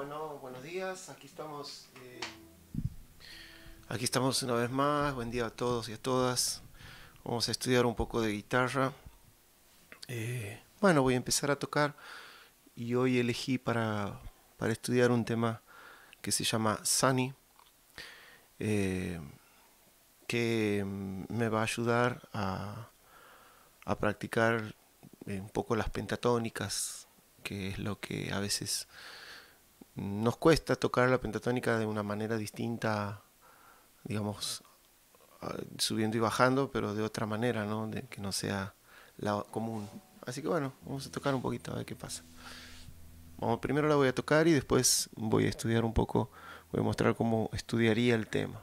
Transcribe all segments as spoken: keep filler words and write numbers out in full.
Bueno, buenos días. Aquí estamos. Eh, aquí estamos una vez más. Buen día a todos y a todas. Vamos a estudiar un poco de guitarra. Eh, bueno, voy a empezar a tocar y hoy elegí para, para estudiar un tema que se llama Sunny, eh, que me va a ayudar a, a practicar eh, un poco las pentatónicas, que es lo que a veces nos cuesta tocar la pentatónica de una manera distinta, digamos, subiendo y bajando, pero de otra manera, ¿no? De que no sea la común. Así que bueno, vamos a tocar un poquito a ver qué pasa. Vamos, primero la voy a tocar y después voy a estudiar un poco, voy a mostrar cómo estudiaría el tema.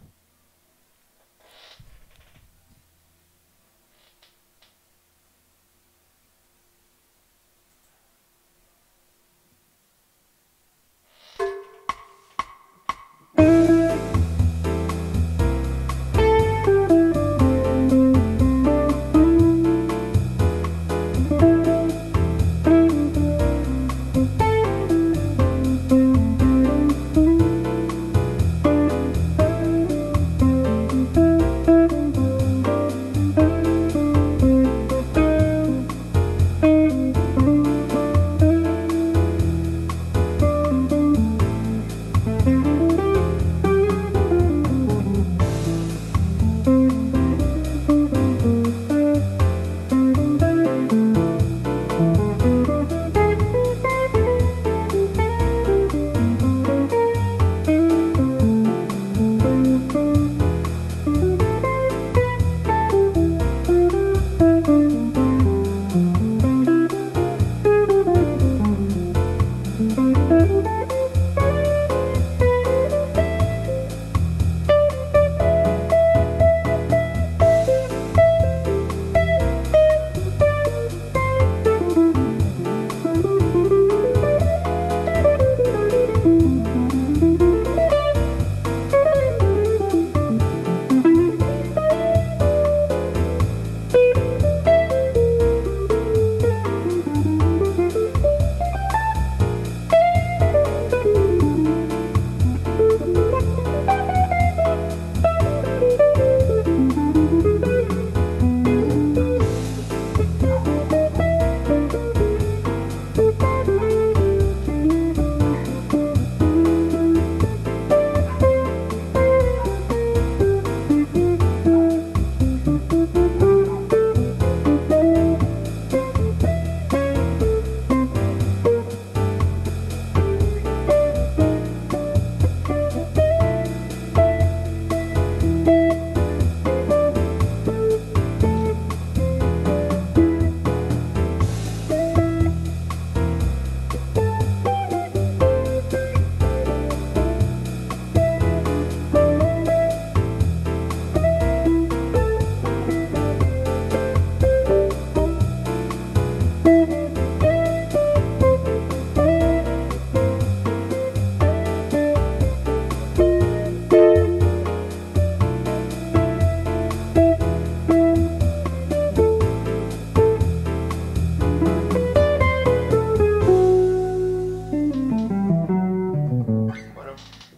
Bueno,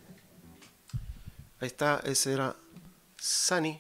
ahí está, ese era Sunny.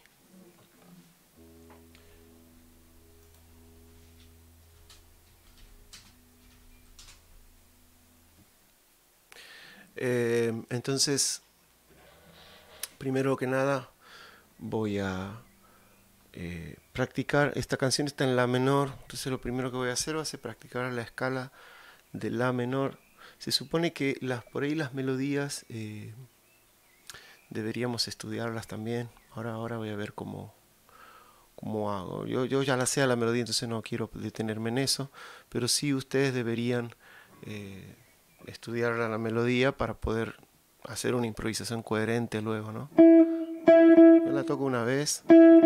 Eh, entonces, primero que nada, voy a eh, practicar. Esta canción está en la menor, entonces lo primero que voy a hacer va a ser practicar la escala de la menor. Se supone que las por ahí las melodías eh, deberíamos estudiarlas también. Ahora, ahora voy a ver cómo, cómo hago. Yo, yo ya la sé a la melodía, entonces no quiero detenerme en eso, pero sí ustedes deberían eh, estudiar la melodía para poder hacer una improvisación coherente luego, ¿no? Yo la toco una vez.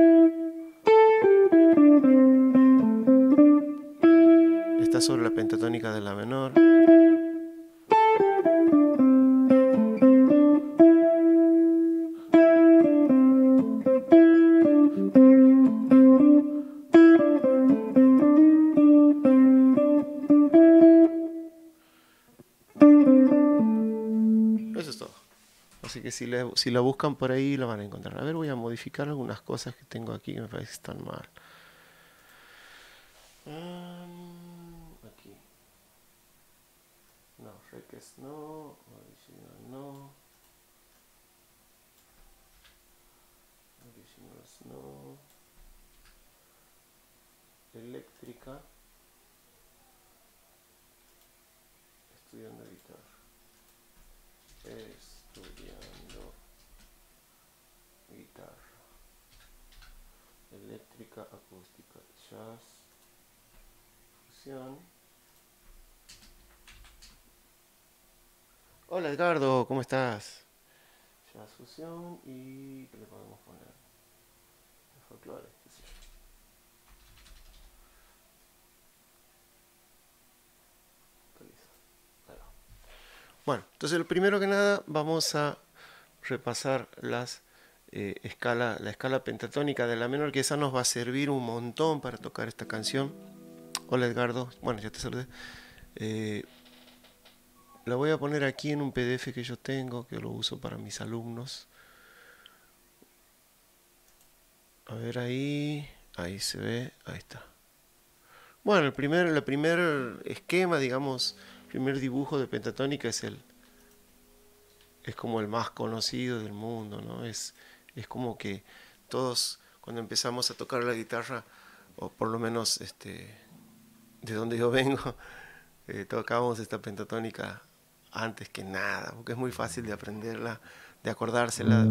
Está sobre la pentatónica de la menor. que si, le, si la buscan por ahí la van a encontrar. A ver, voy a modificar algunas cosas que tengo aquí que me parece que están mal. Um, aquí. No, reques no, original no. Originals no. Eléctrica. Estudiando guitarra. Estudiando guitarra. Eléctrica, acústica, jazz, fusión. Hola Edgardo, ¿cómo estás? Jazz, fusión y... ¿qué le podemos poner? Folclore, qué sé yo. Bueno, entonces lo primero que nada vamos a repasar las eh, escala, la escala pentatónica de la menor, que esa nos va a servir un montón para tocar esta canción. Hola Edgardo, bueno ya te saludé. Eh, la voy a poner aquí en un P D F que yo tengo, que lo uso para mis alumnos. A ver ahí, ahí se ve, ahí está. Bueno, el primer, el primer esquema, digamos, el primer dibujo de pentatónica es el es como el más conocido del mundo, ¿no? Es, es como que todos cuando empezamos a tocar la guitarra, o por lo menos este, de donde yo vengo, eh, tocábamos esta pentatónica antes que nada, porque es muy fácil de aprenderla, de acordársela.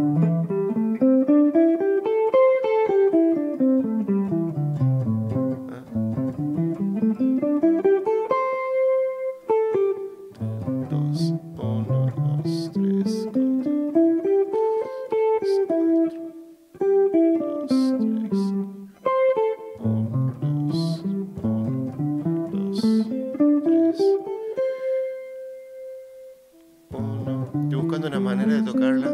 Una manera de tocarla.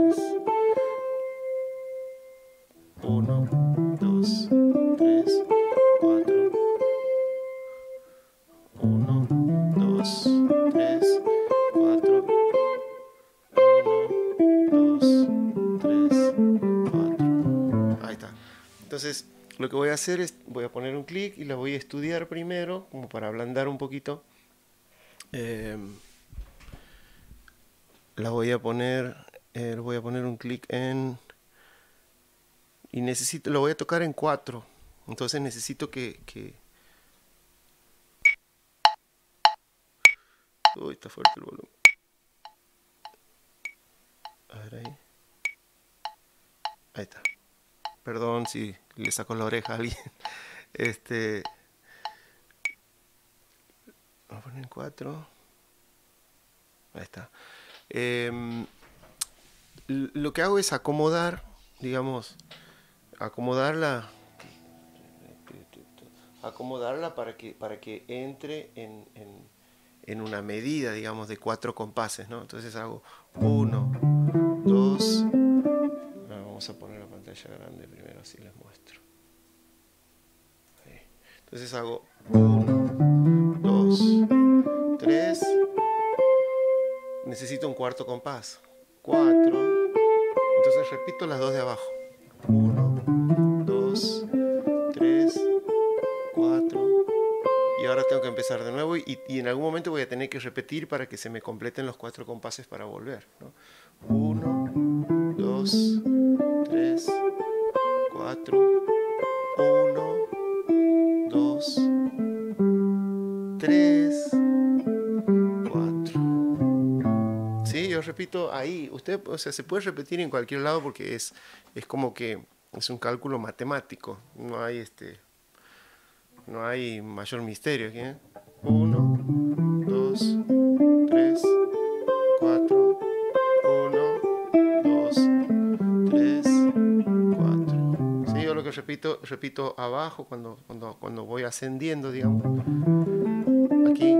uno, dos, tres, cuatro. uno, dos, tres, cuatro. uno, dos, tres, cuatro. Ahí está. Entonces, lo que voy a hacer es, voy a poner un clic y la voy a estudiar primero, como para ablandar un poquito. Eh, la voy a poner, eh, voy a poner un clic en, y necesito, lo voy a tocar en cuatro, entonces necesito que, que uy, está fuerte el volumen. A ver ahí, ahí está. Perdón si le saco la oreja a alguien. Este, vamos a poner en cuatro, ahí está. Eh, lo que hago es acomodar, digamos, acomodarla, acomodarla para que, para que entre en, en, en una medida, digamos, de cuatro compases, ¿no? Entonces hago uno, dos, vamos a poner la pantalla grande primero, así les muestro. Ahí. Entonces hago uno, dos, tres, necesito un cuarto compás, cuatro, entonces repito las dos de abajo, uno, dos, tres, cuatro, y ahora tengo que empezar de nuevo y, y en algún momento voy a tener que repetir para que se me completen los cuatro compases para volver, ¿no? uno, dos, tres, cuatro, uno, dos, tres, cuatro. Sí, yo repito ahí. Usted, o sea, se puede repetir en cualquier lado porque es, es como que es un cálculo matemático. No hay este, no hay mayor misterio aquí, ¿eh? Uno, dos, tres, cuatro, uno, dos, tres, cuatro. Sí, yo lo que repito, repito abajo cuando, cuando, cuando voy ascendiendo, digamos, aquí,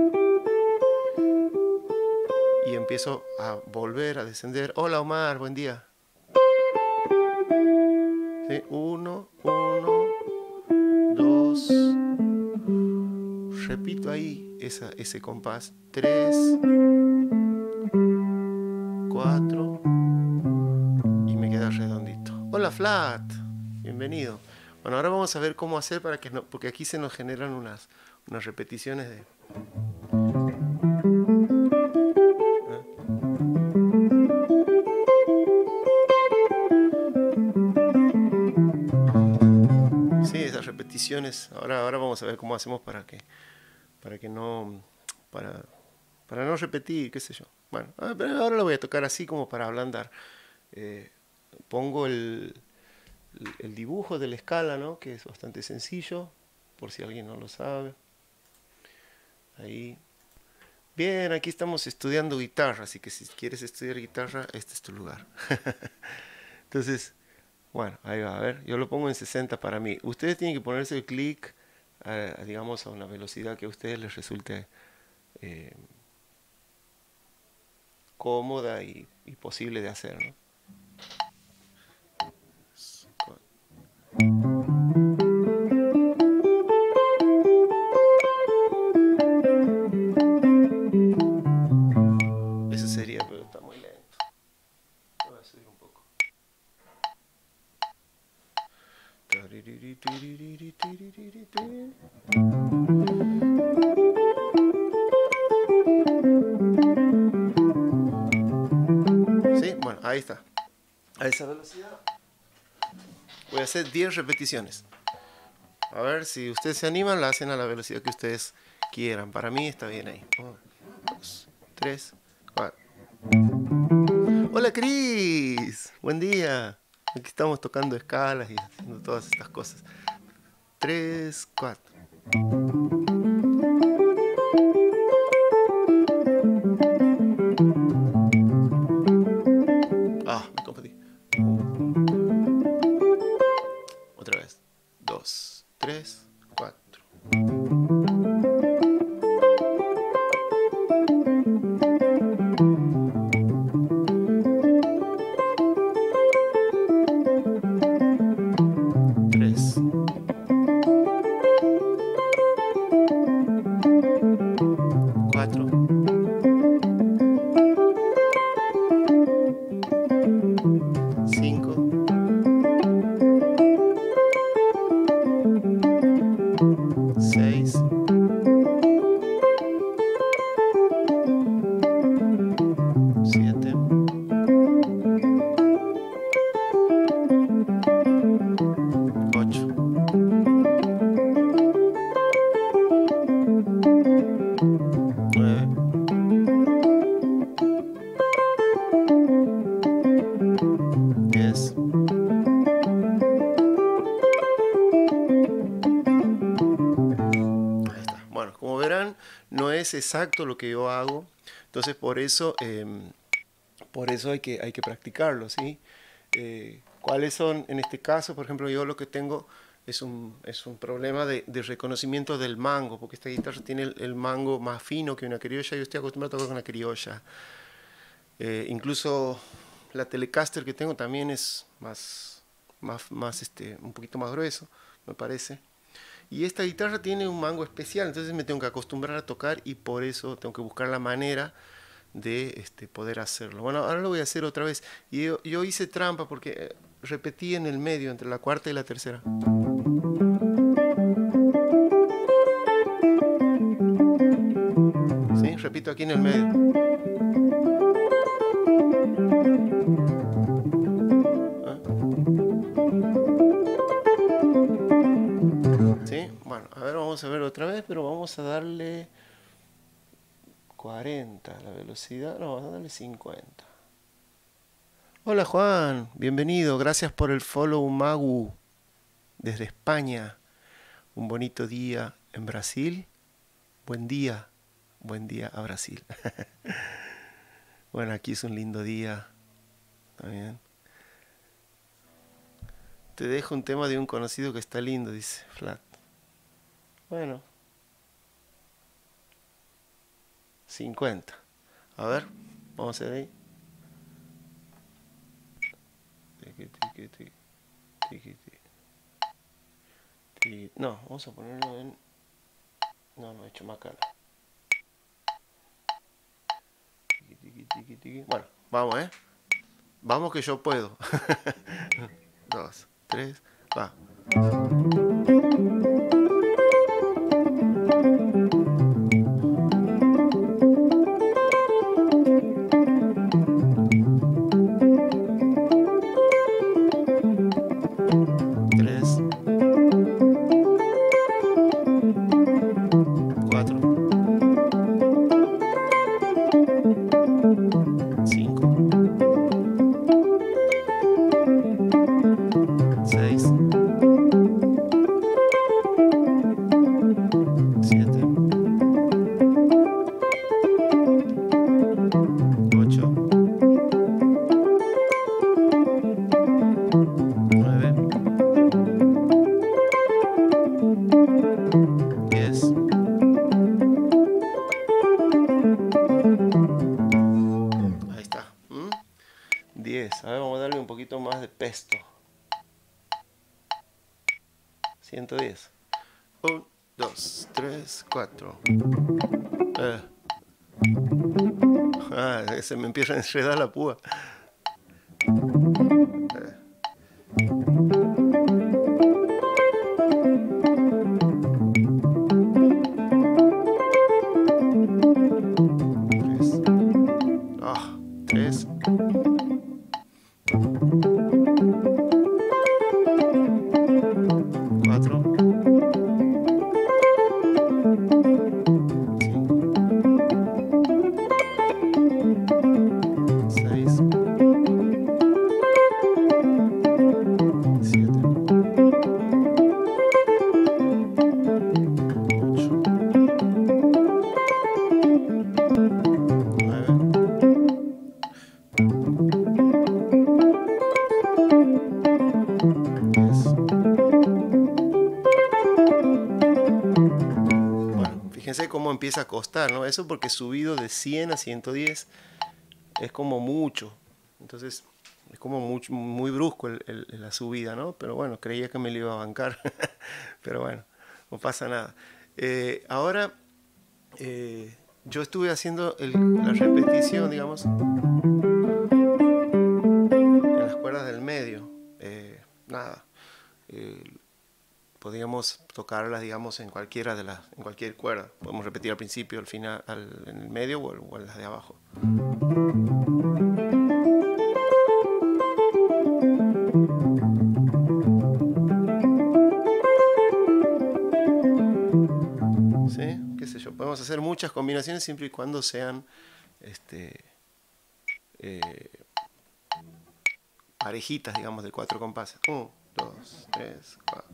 y empiezo a volver a descender. Hola Omar, buen día. ¿Sí? Uno, uno, dos. Repito ahí esa, ese compás. Tres, cuatro, Flat, bienvenido. Bueno, ahora vamos a ver cómo hacer para que no, porque aquí se nos generan unas, unas repeticiones de... Sí, esas repeticiones. Ahora, ahora vamos a ver cómo hacemos para que, para que no, para, para no repetir, qué sé yo. Bueno, ahora lo voy a tocar así como para ablandar. Eh, pongo el, el dibujo de la escala, ¿no? Que es bastante sencillo, por si alguien no lo sabe. Ahí. Bien, aquí estamos estudiando guitarra, así que si quieres estudiar guitarra, este es tu lugar. Entonces, bueno, ahí va, a ver, yo lo pongo en sesenta para mí. Ustedes tienen que ponerse el clic, eh, digamos, a una velocidad que a ustedes les resulte eh, cómoda y, y posible de hacer, ¿no? Eso sería, pero está muy lento. Voy a subir un poco. Sí, bueno, ahí está. A esa velocidad voy a hacer diez repeticiones. A ver, si ustedes se animan, la hacen a la velocidad que ustedes quieran. Para mí está bien ahí. uno, dos, tres, cuatro. Hola, Cris. Buen día. Aquí estamos tocando escalas y haciendo todas estas cosas. tres, cuatro. Ah, me confundí. Otra vez. dos, tres, cuatro. tres. cuatro. cinco. seis. siete. ocho. nueve. diez. Ahí está. Bueno, como verán, no es exacto lo que yo hago. Entonces, por eso, eh, por eso hay que, hay que practicarlo, ¿sí? Eh, ¿Cuáles son, en este caso, por ejemplo, yo lo que tengo es un, es un problema de, de reconocimiento del mango, porque esta guitarra tiene el, el mango más fino que una criolla. Yo estoy acostumbrado a tocar con una criolla. Eh, incluso la Telecaster que tengo también es más, más, más este, un poquito más grueso, me parece. Y esta guitarra tiene un mango especial, entonces me tengo que acostumbrar a tocar y por eso tengo que buscar la manera de este, poder hacerlo. Bueno, ahora lo voy a hacer otra vez. Y yo, yo hice trampa porque eh, repetí en el medio, entre la cuarta y la tercera. ¿Sí? Repito aquí en el medio. ¿Ah? ¿Sí? Bueno, a ver, vamos a ver otra vez, pero vamos a darle cuarenta la velocidad. No, vamos a darle cincuenta. Hola Juan, bienvenido. Gracias por el follow, Magu, desde España. Un bonito día en Brasil. Buen día. Buen día a Brasil. Bueno, aquí es un lindo día. ¿Está bien? Te dejo un tema de un conocido que está lindo, dice Flat. Bueno. cincuenta. A ver, vamos a ver ahí. No, vamos a ponerlo en... No, no he hecho más cara. Bueno, vamos, ¿eh? Vamos que yo puedo. dos, tres, va. Tres, cuatro, cinco, seis, siete, ocho, nueve, diez. Ahí está. ¿Mm? diez. A ver, vamos a darle un poquito más de pesto. ciento diez. uno, dos, tres, cuatro. Eh. Ah, se me empieza a enredar la púa. Eh. Tres. Ah, tres. Cuatro. Seis, siete, ocho, nueve, diez. Bueno, fíjense cómo empieza a costar, ¿no? Eso porque subido de cien a ciento diez es como mucho. Entonces es como muy, muy brusco el, el, la subida, ¿no? Pero bueno, creía que me lo iba a bancar. Pero bueno, no pasa nada. Eh, ahora eh, yo estuve haciendo el, la repetición, digamos, en las cuerdas del medio. Eh, nada. Eh, podríamos tocarlas, digamos, en cualquiera de las, en cualquier cuerda. Podemos repetir al principio, al final, al, en el medio o, o en las de abajo. ¿Sí? ¿Qué sé yo? Podemos hacer muchas combinaciones siempre y cuando sean este, eh, parejitas, digamos, de cuatro compases. uno, dos, tres, cuatro.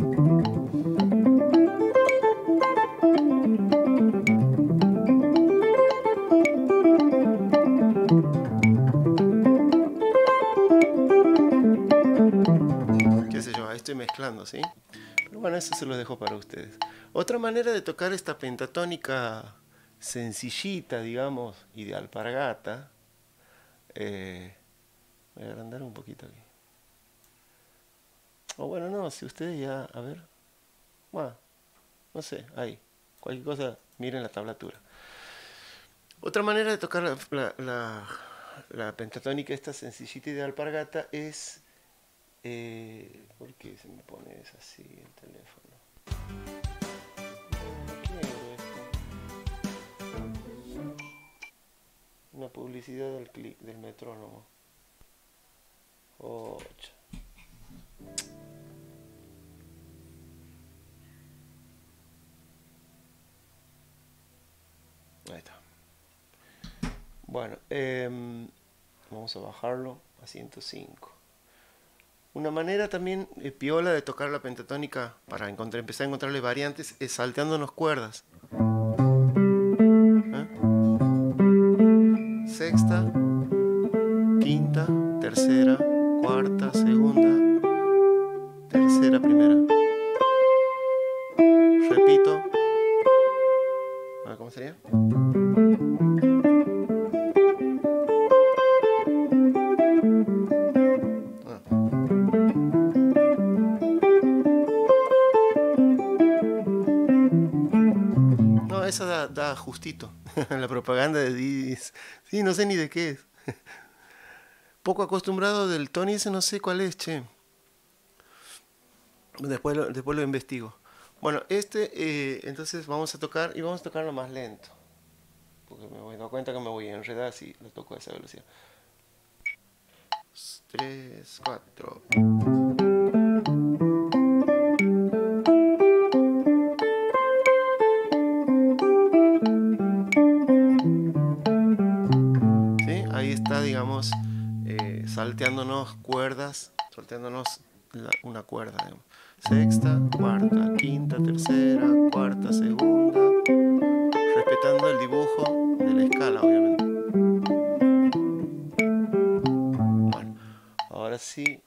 Qué sé yo, ahí estoy mezclando, ¿sí? Pero bueno, eso se lo dejo para ustedes. Otra manera de tocar esta pentatónica sencillita, digamos, y de alpargata. Eh, voy a agrandar un poquito aquí. O bueno, no, si ustedes ya, a ver. Bueno, no sé, ahí. Cualquier cosa, miren la tablatura. Otra manera de tocar la, la, la, la pentatónica esta sencillita y de alpargata es... Eh, ¿por qué se me pone así el teléfono? No, no quiero esto. Una publicidad del, clic, del metrónomo. ocho. Ahí está. Bueno, eh, vamos a bajarlo a ciento cinco. Una manera también eh, piola de tocar la pentatónica para encontrar, empezar a encontrarle variantes es salteándonos cuerdas. ¿Eh? Sexta, quinta, tercera, cuarta, segunda, tercera, primera. Repito. A ver, ¿cómo sería? Esa da, da justito. La propaganda de Didis. Sí, no sé ni de qué es. Poco acostumbrado del Tony ese, no sé cuál es, che. Después lo, después lo investigo. Bueno, este, eh, entonces vamos a tocar y vamos a tocarlo más lento. Porque me voy a dar cuenta que me voy a enredar si lo toco a esa velocidad. Tres, cuatro. ¿Sí? Ahí está, digamos, eh, salteándonos cuerdas, salteándonos la, una cuerda, digamos. Sexta, cuarta, quinta, tercera, cuarta, segunda, respetando el dibujo de la escala, obviamente. Bueno, ahora sí.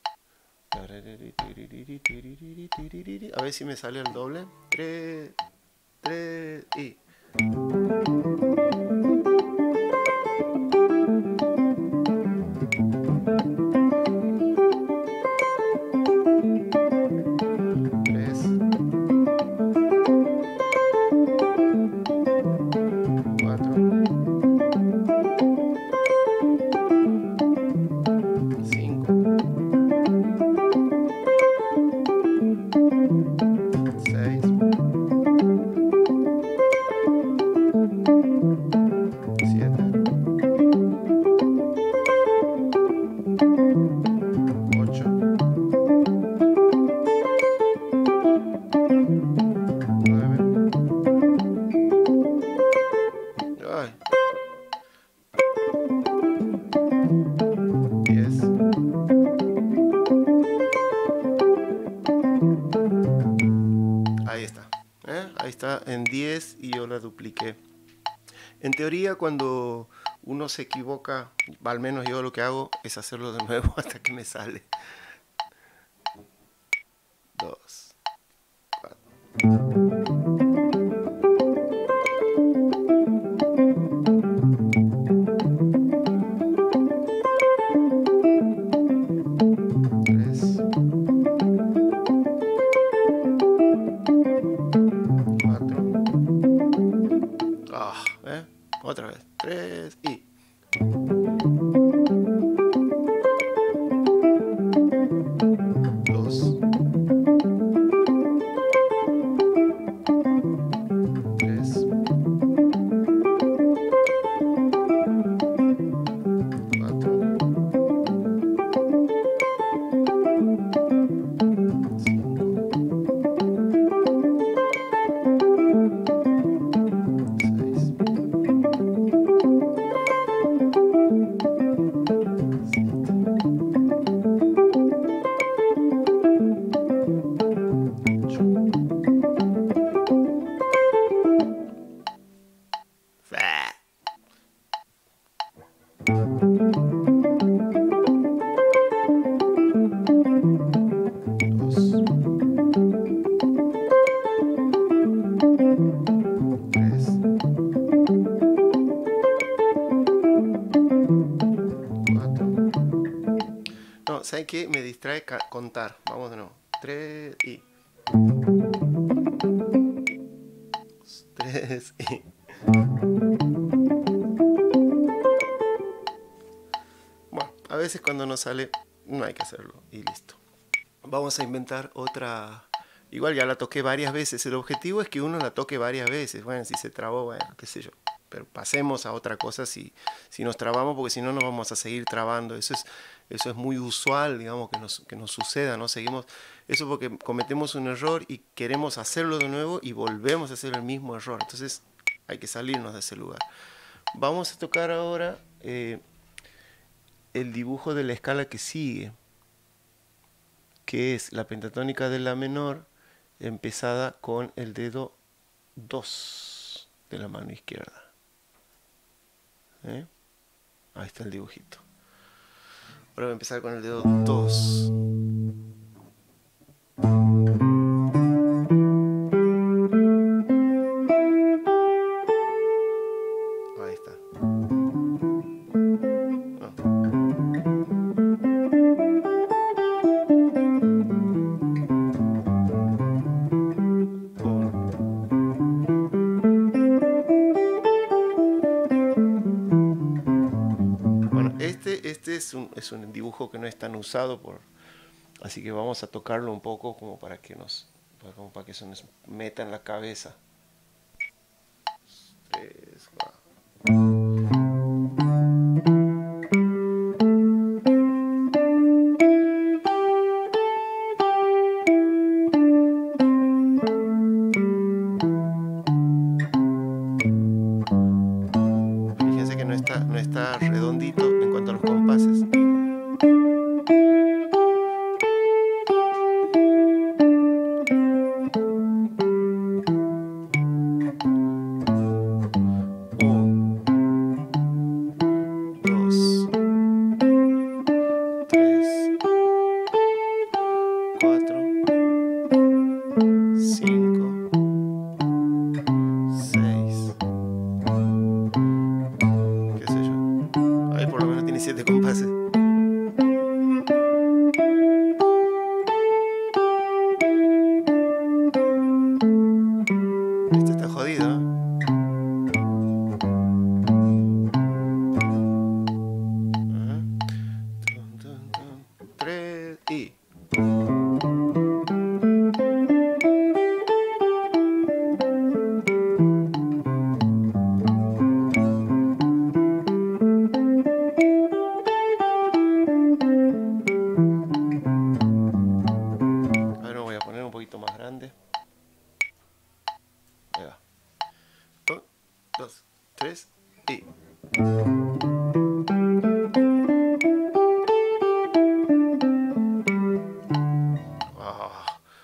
A ver si me sale el doble. tres, tres y... Ahí está, ¿eh? Ahí está en diez y yo la dupliqué. En teoría, cuando uno se equivoca, al menos yo lo que hago es hacerlo de nuevo hasta que me sale. Dos, cuatro. Otra vez, tres y... Dos. Tres. Cuatro. ¿Saben qué? Me distrae contar. Vamos de nuevo. tres y... tres y... Bueno, a veces cuando no sale, no hay que hacerlo. Y listo. Vamos a inventar otra... Igual ya la toqué varias veces. El objetivo es que uno la toque varias veces. Bueno, si se trabó, bueno, qué sé yo. Pero pasemos a otra cosa si, si nos trabamos, porque si no nos vamos a seguir trabando. Eso es, eso es muy usual, digamos, que nos, que nos suceda, ¿no? Seguimos, eso porque cometemos un error y queremos hacerlo de nuevo y volvemos a hacer el mismo error. Entonces hay que salirnos de ese lugar. Vamos a tocar ahora eh, el dibujo de la escala que sigue, que es la pentatónica de la menor empezada con el dedo dos de la mano izquierda. ¿Eh? Ahí está el dibujito. Ahora voy a empezar con el dedo dos. Ahí está. Es un, es un dibujo que no es tan usado por, Así que vamos a tocarlo un poco como para que nos, como para que se nos meta en la cabeza. Tres, fíjense que no está, no está redondito en cuanto a los compases. Siete compases. Este está jodido, ¿eh? Tres y más grande. Ahí va. Un, dos, tres y. Oh.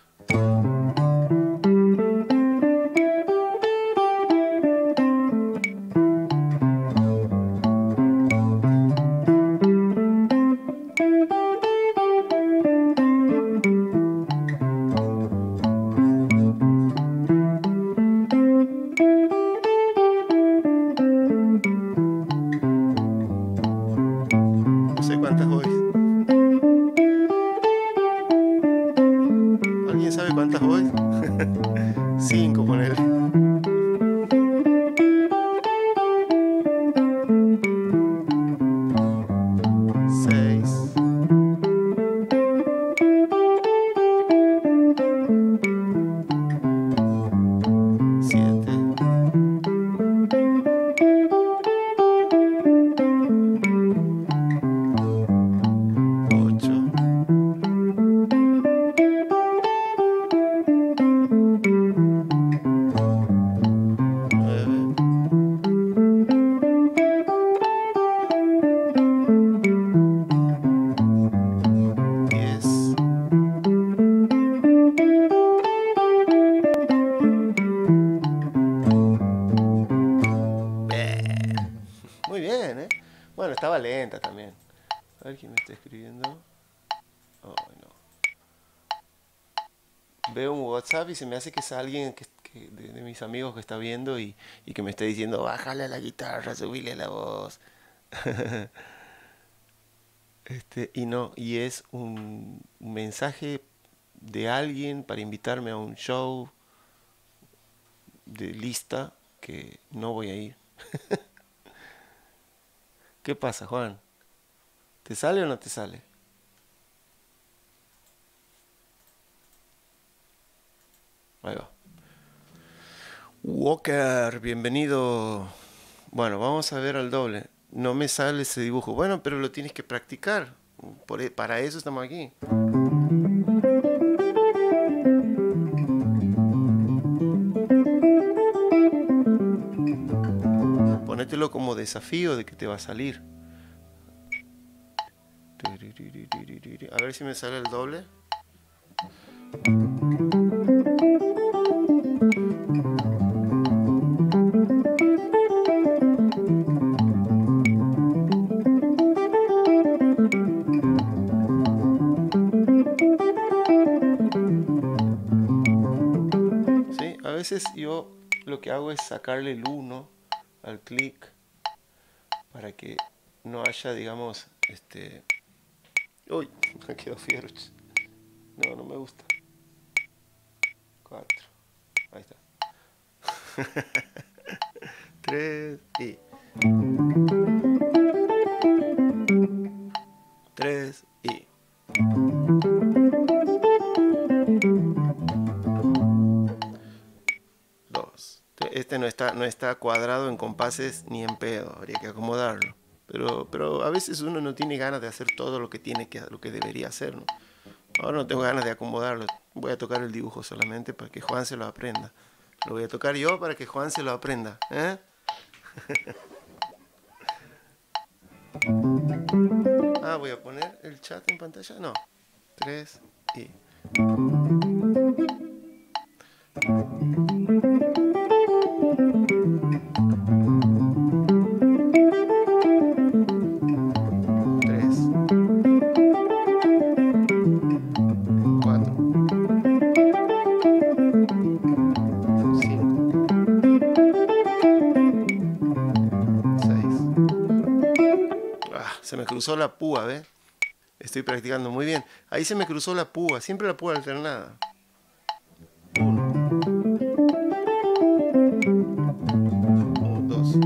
¿Cuántas voy? ¿Alguien sabe cuántas voy? Cinco, ponele. Seis. Siete. Muy bien, ¿eh? Bueno, estaba lenta también. A ver quién me está escribiendo. Oh, no. Veo un WhatsApp y se me hace que es alguien que, que de, de mis amigos que está viendo y, y que me está diciendo, bájale a la guitarra, subile la voz. este, y no, y es un, un mensaje de alguien para invitarme a un show de lista que no voy a ir. ¿Qué pasa, Juan? ¿Te sale o no te sale? Ahí va. Walker, bienvenido. Bueno, vamos a ver al doble. No me sale ese dibujo. Bueno, pero lo tienes que practicar. Por, para eso estamos aquí. Ponételo como desafío de que te va a salir. A ver si me sale el doble. ¿Sí? A veces yo lo que hago es sacarle el uno al clic para que no haya, digamos, este... Uy, me quedó fiero. No, no me gusta. Cuatro. Ahí está. Tres y... Tres y... este no está, no está cuadrado en compases ni en pedo, habría que acomodarlo. Pero, pero a veces uno no tiene ganas de hacer todo lo que tiene que, lo que debería hacer, ¿no? Ahora no tengo ganas de acomodarlo. Voy a tocar el dibujo solamente para que Juan se lo aprenda. Lo voy a tocar yo para que Juan se lo aprenda, ¿eh? Ah, voy a poner el chat en pantalla. No. Tres y... Tres. Cuatro. Cinco. Seis. Ah, se me cruzó la púa, ¿ves? Estoy practicando muy bien. Ahí se me cruzó la púa. Siempre la púa alternada. Uno. Dos.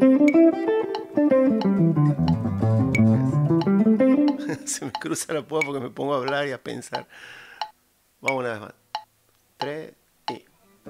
Tres. Se me cruza la púa porque me pongo a hablar y a pensar. Vamos una vez más. Tres y...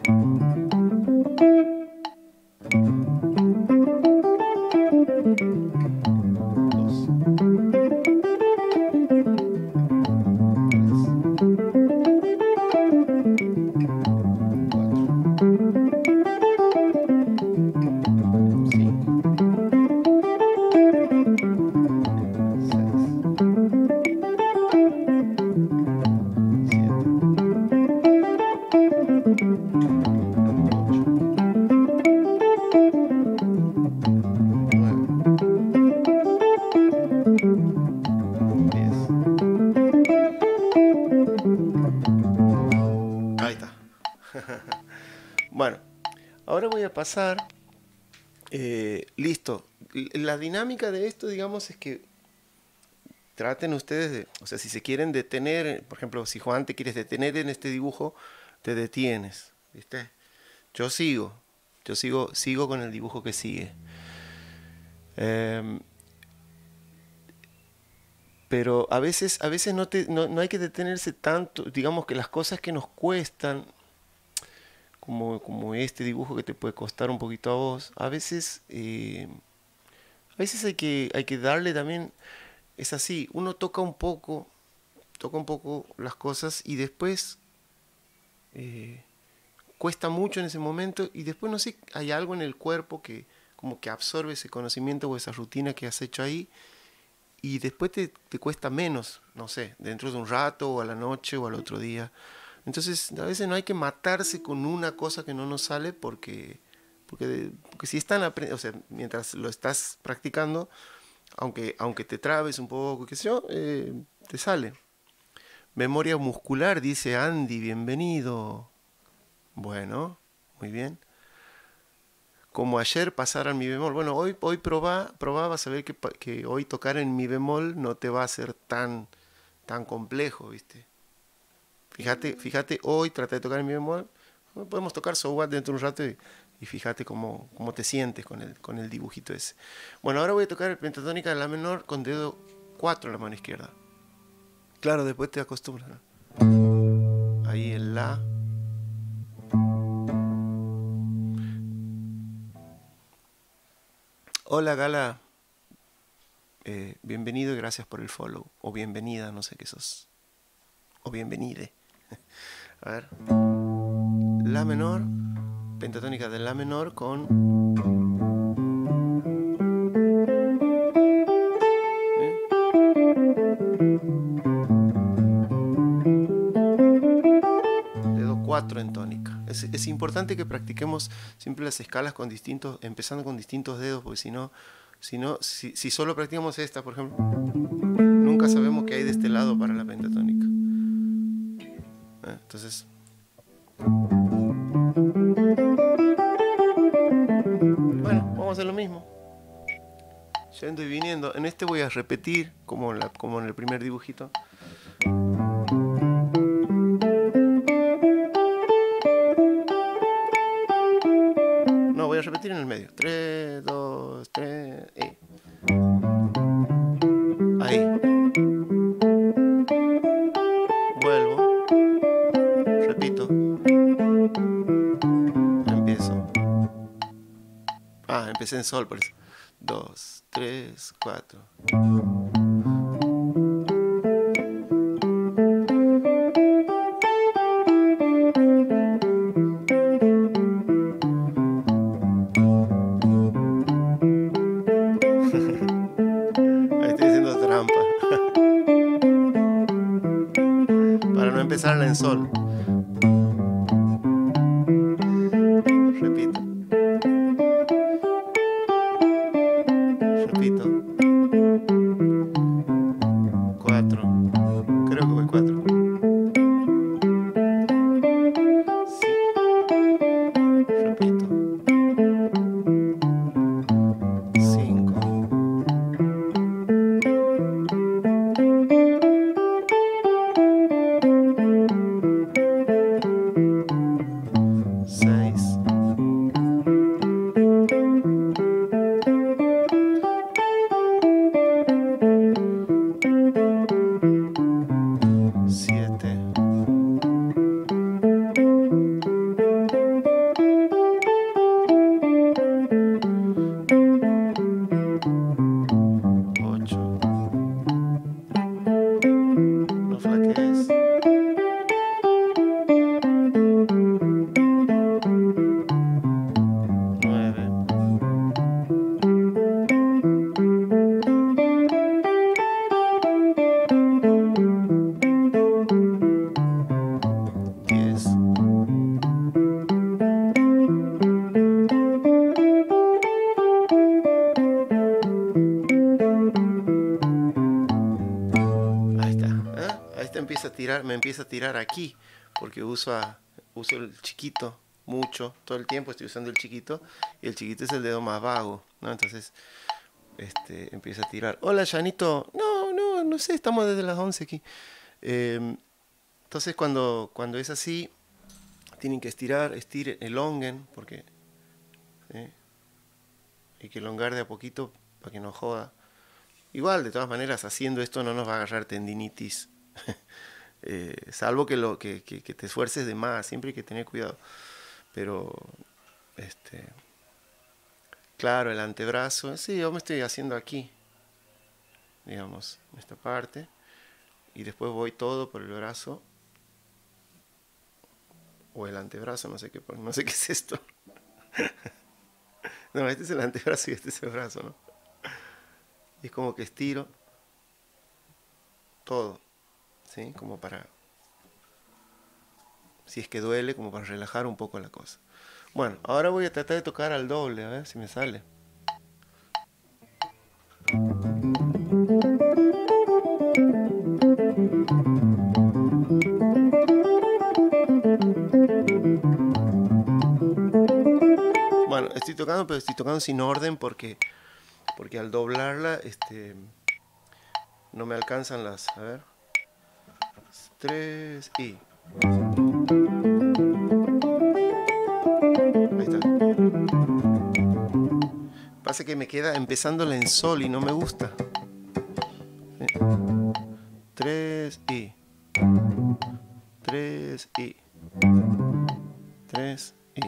Bueno, ahora voy a pasar, eh, listo, la dinámica de esto, digamos, es que traten ustedes de, o sea, si se quieren detener, por ejemplo, si Juan te quieres detener en este dibujo, te detienes, ¿viste? Yo sigo, yo sigo, sigo con el dibujo que sigue. Eh, pero a veces, a veces no, te, no, no hay que detenerse tanto, digamos que las cosas que nos cuestan, Como, como este dibujo que te puede costar un poquito a vos, a veces, eh, a veces hay que, hay que darle también, es así, uno toca un poco, toca un poco las cosas y después eh, cuesta mucho en ese momento y después no sé, hay algo en el cuerpo que como que absorbe ese conocimiento o esa rutina que has hecho ahí y después te, te cuesta menos, no sé, dentro de un rato o a la noche o al otro día. Entonces, a veces no hay que matarse con una cosa que no nos sale porque, porque, porque si están, o sea, mientras lo estás practicando, aunque, aunque te trabes un poco, qué sé yo, eh, te sale. Memoria muscular, dice Andy, bienvenido. Bueno, muy bien. Como ayer pasar al mi bemol. Bueno, hoy, hoy probá, probá, vas a ver que, que hoy tocar en mi bemol no te va a ser tan, tan complejo, ¿viste? Fíjate, fíjate, hoy trata de tocar en mi bemol. Podemos tocar So What dentro de un rato y, y fíjate cómo, cómo te sientes con el, con el dibujito ese. Bueno, ahora voy a tocar el pentatónica de la menor con dedo cuatro en la mano izquierda. Claro, después te acostumbras, ¿no? Ahí el La. Hola Gala, eh, bienvenido y gracias por el follow. O bienvenida, no sé qué sos. O bienvenide. A ver. La menor, pentatónica de La menor con... ¿Eh? Dedo cuatro en tónica. Es, es importante que practiquemos siempre las escalas con distintos, empezando con distintos dedos, porque si no, si, no si, si solo practicamos esta, por ejemplo, nunca sabemos qué hay de este lado para la pentatónica. ¿Eh? Entonces... Bueno, vamos a hacer lo mismo. Yendo y viniendo. En este voy a repetir como en, la, como en el primer dibujito. No, voy a repetir en el medio. tres, dos, tres, y... Ahí. Vuelvo. Repito. Empiezo. Ah, empecé en sol por eso. Dos, tres, cuatro. Ahí estoy haciendo trampa. Para no empezarla en sol. Repito. Repito. Cuatro. Creo que voy cuatro. Sí. Repito. Cinco. Seis. Siete. Ocho. No flaquees. Nueve. Diez. Ahí está. ¿Eh? Ahí está, empieza a tirar, me empieza a tirar aquí, porque uso, a, uso el chiquito mucho, todo el tiempo estoy usando el chiquito, y el chiquito es el dedo más vago, ¿no? Entonces, este, empieza a tirar. Hola, Janito. No, no, no sé, estamos desde las once aquí. Eh, entonces, cuando, cuando es así, tienen que estirar, estiren, elonguen, porque ¿sí? Hay que elongar de a poquito para que no joda. Igual, de todas maneras, haciendo esto no nos va a agarrar tendinitis. eh, salvo que, lo, que, que, que te esfuerces de más, siempre hay que tener cuidado. Pero, este, claro, el antebrazo, sí, yo me estoy haciendo aquí, digamos, esta parte. Y después voy todo por el brazo. O el antebrazo, no sé qué, no sé qué es esto. No, este es el antebrazo y este es el brazo, ¿no? Y es como que estiro todo, ¿sí? Como para, si es que duele, como para relajar un poco la cosa. Bueno, ahora voy a tratar de tocar al doble, a ver si me sale. Bueno, estoy tocando, pero estoy tocando sin orden porque, porque al doblarla, este, no me alcanzan las, a ver, tres y... Ahí está. Pasa que me queda empezándola en sol y no me gusta. ¿Sí? Tres y... Tres y... Tres y...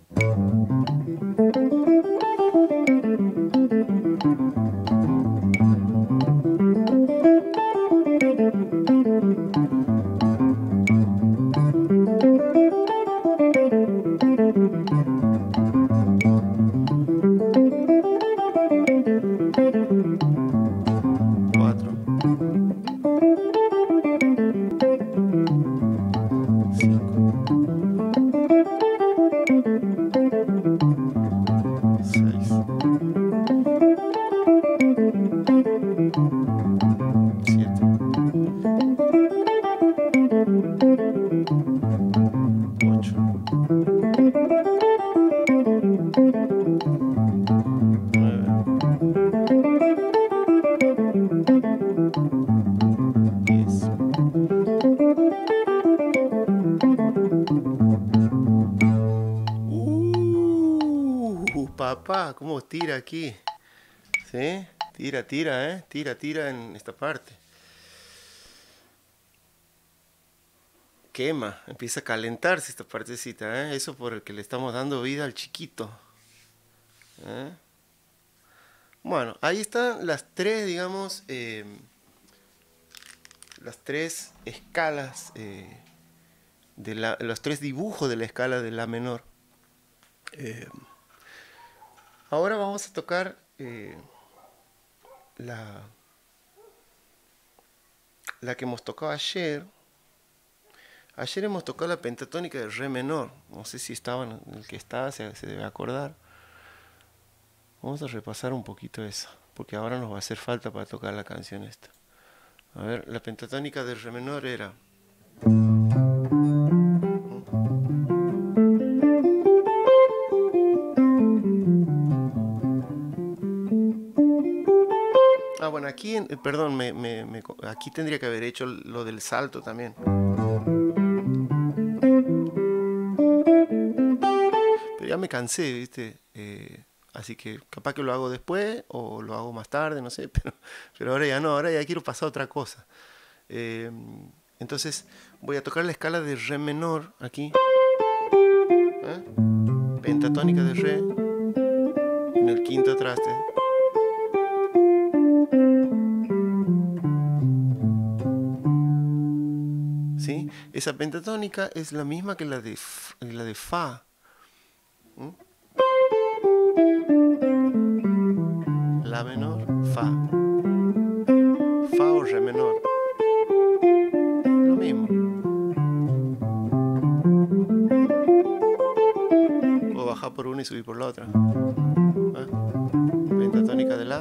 Cuatro. Cinco. Seis. Siete. Ocho. Nueve. Diez. Uh, papá, cómo tira aquí. ¿Sí? Tira, tira, ¿eh? Tira, tira en esta parte. Quema, empieza a calentarse esta partecita, ¿eh? Eso por el que le estamos dando vida al chiquito. ¿Eh? Bueno, ahí están las tres, digamos, eh, las tres escalas, eh, de la, los tres dibujos de la escala de La menor. Eh, ahora vamos a tocar eh, la, la que hemos tocado ayer. Ayer hemos tocado la pentatónica de Re menor. No sé si estaban, el que está se, se debe acordar. Vamos a repasar un poquito eso, porque ahora nos va a hacer falta para tocar la canción esta. A ver, la pentatónica de Re menor era... Ah, bueno, aquí, eh, perdón, me, me, me, aquí tendría que haber hecho lo del salto también. Pero ya me cansé, ¿viste? Eh, así que capaz que lo hago después o lo hago más tarde, no sé, pero, pero ahora ya no, ahora ya quiero pasar a otra cosa. Eh, entonces voy a tocar la escala de Re menor aquí. ¿Eh? Pentatónica de Re en el quinto traste. ¿Sí? Esa pentatónica es la misma que la de, la de Fa. ¿Mm? La menor, Fa. Fa o Re menor. Lo mismo. Puedo bajar por una y subir por la otra. ¿Eh? Pentatónica de La.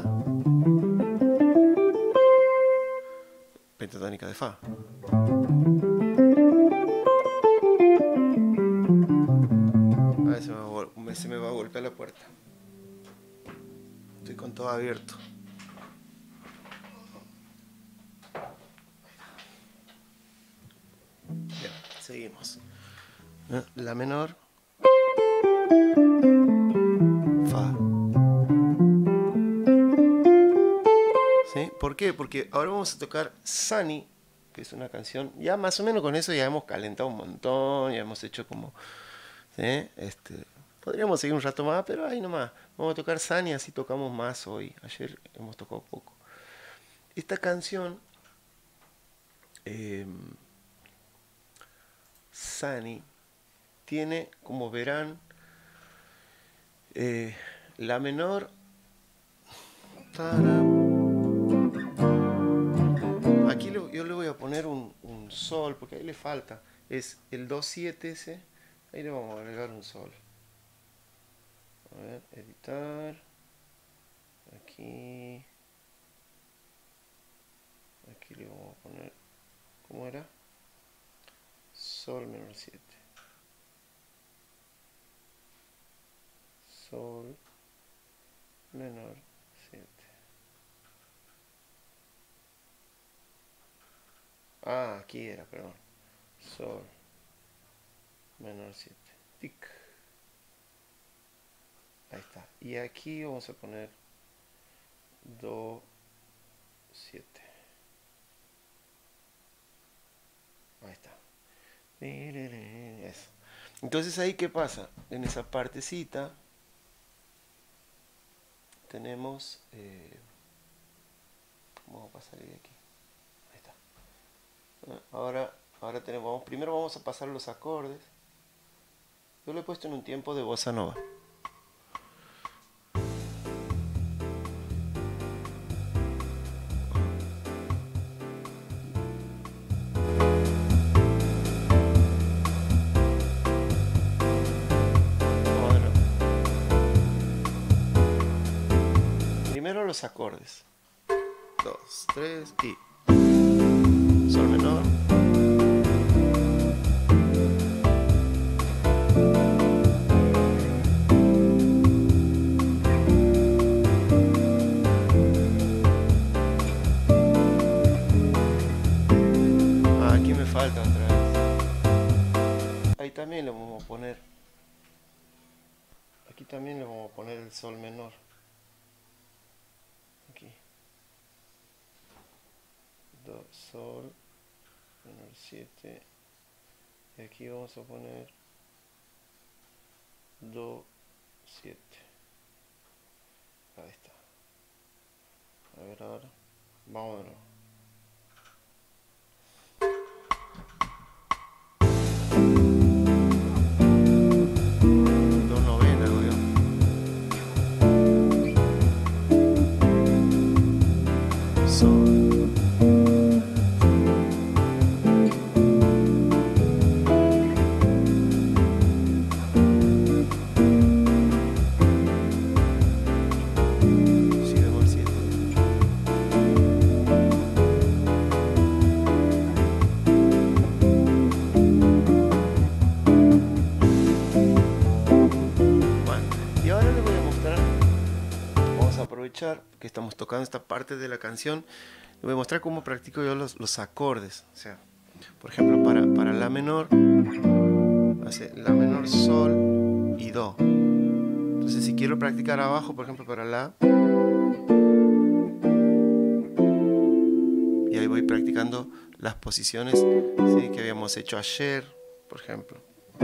Pentatónica de Fa. A ver, se me, va, se me va a golpear la puerta. Estoy con todo abierto. Bien, seguimos. La menor. Fa. ¿Sí? ¿Por qué? Porque ahora vamos a tocar Sunny, que es una canción, ya más o menos con eso ya hemos calentado un montón, ya hemos hecho como... ¿sí? Este, podríamos seguir un rato más, pero ahí nomás. Vamos a tocar Sunny, así tocamos más hoy. Ayer hemos tocado poco. Esta canción, eh, Sunny, tiene, como verán, eh, la menor. Aquí lo, yo le voy a poner un, un sol, porque ahí le falta. Es el dos siete ese. Ahí le vamos a agregar un sol. A ver, editar. Aquí. Aquí le vamos a poner. ¿Cómo era? Sol menor siete. Sol menor siete. Ah, aquí era, perdón. Sol menor siete. Tic. Ahí está. Y aquí vamos a poner do siete. Ahí está. Eso. Entonces ahí qué pasa, en esa partecita tenemos eh, vamos a pasar de aquí, ahí está. Ahora, ahora tenemos, vamos, primero vamos a pasar los acordes. Yo lo he puesto en un tiempo de bossa nova. Primero los acordes. Dos, tres y sol menor. Ah, aquí me falta otra vez. Ahí también le vamos a poner. Aquí también le vamos a poner el sol menor. Aquí. Do, sol menor siete. Y aquí vamos a poner do siete. Ahí está. A ver ahora. Vamos de nuevo. Do novena, hago yo. Sol. Que estamos tocando esta parte de la canción, les voy a mostrar cómo practico yo los, los acordes. O sea, por ejemplo, para, para la menor, hace la menor, sol y do. Entonces, si quiero practicar abajo, por ejemplo, para la, y ahí voy practicando las posiciones, ¿sí?, que habíamos hecho ayer, por ejemplo.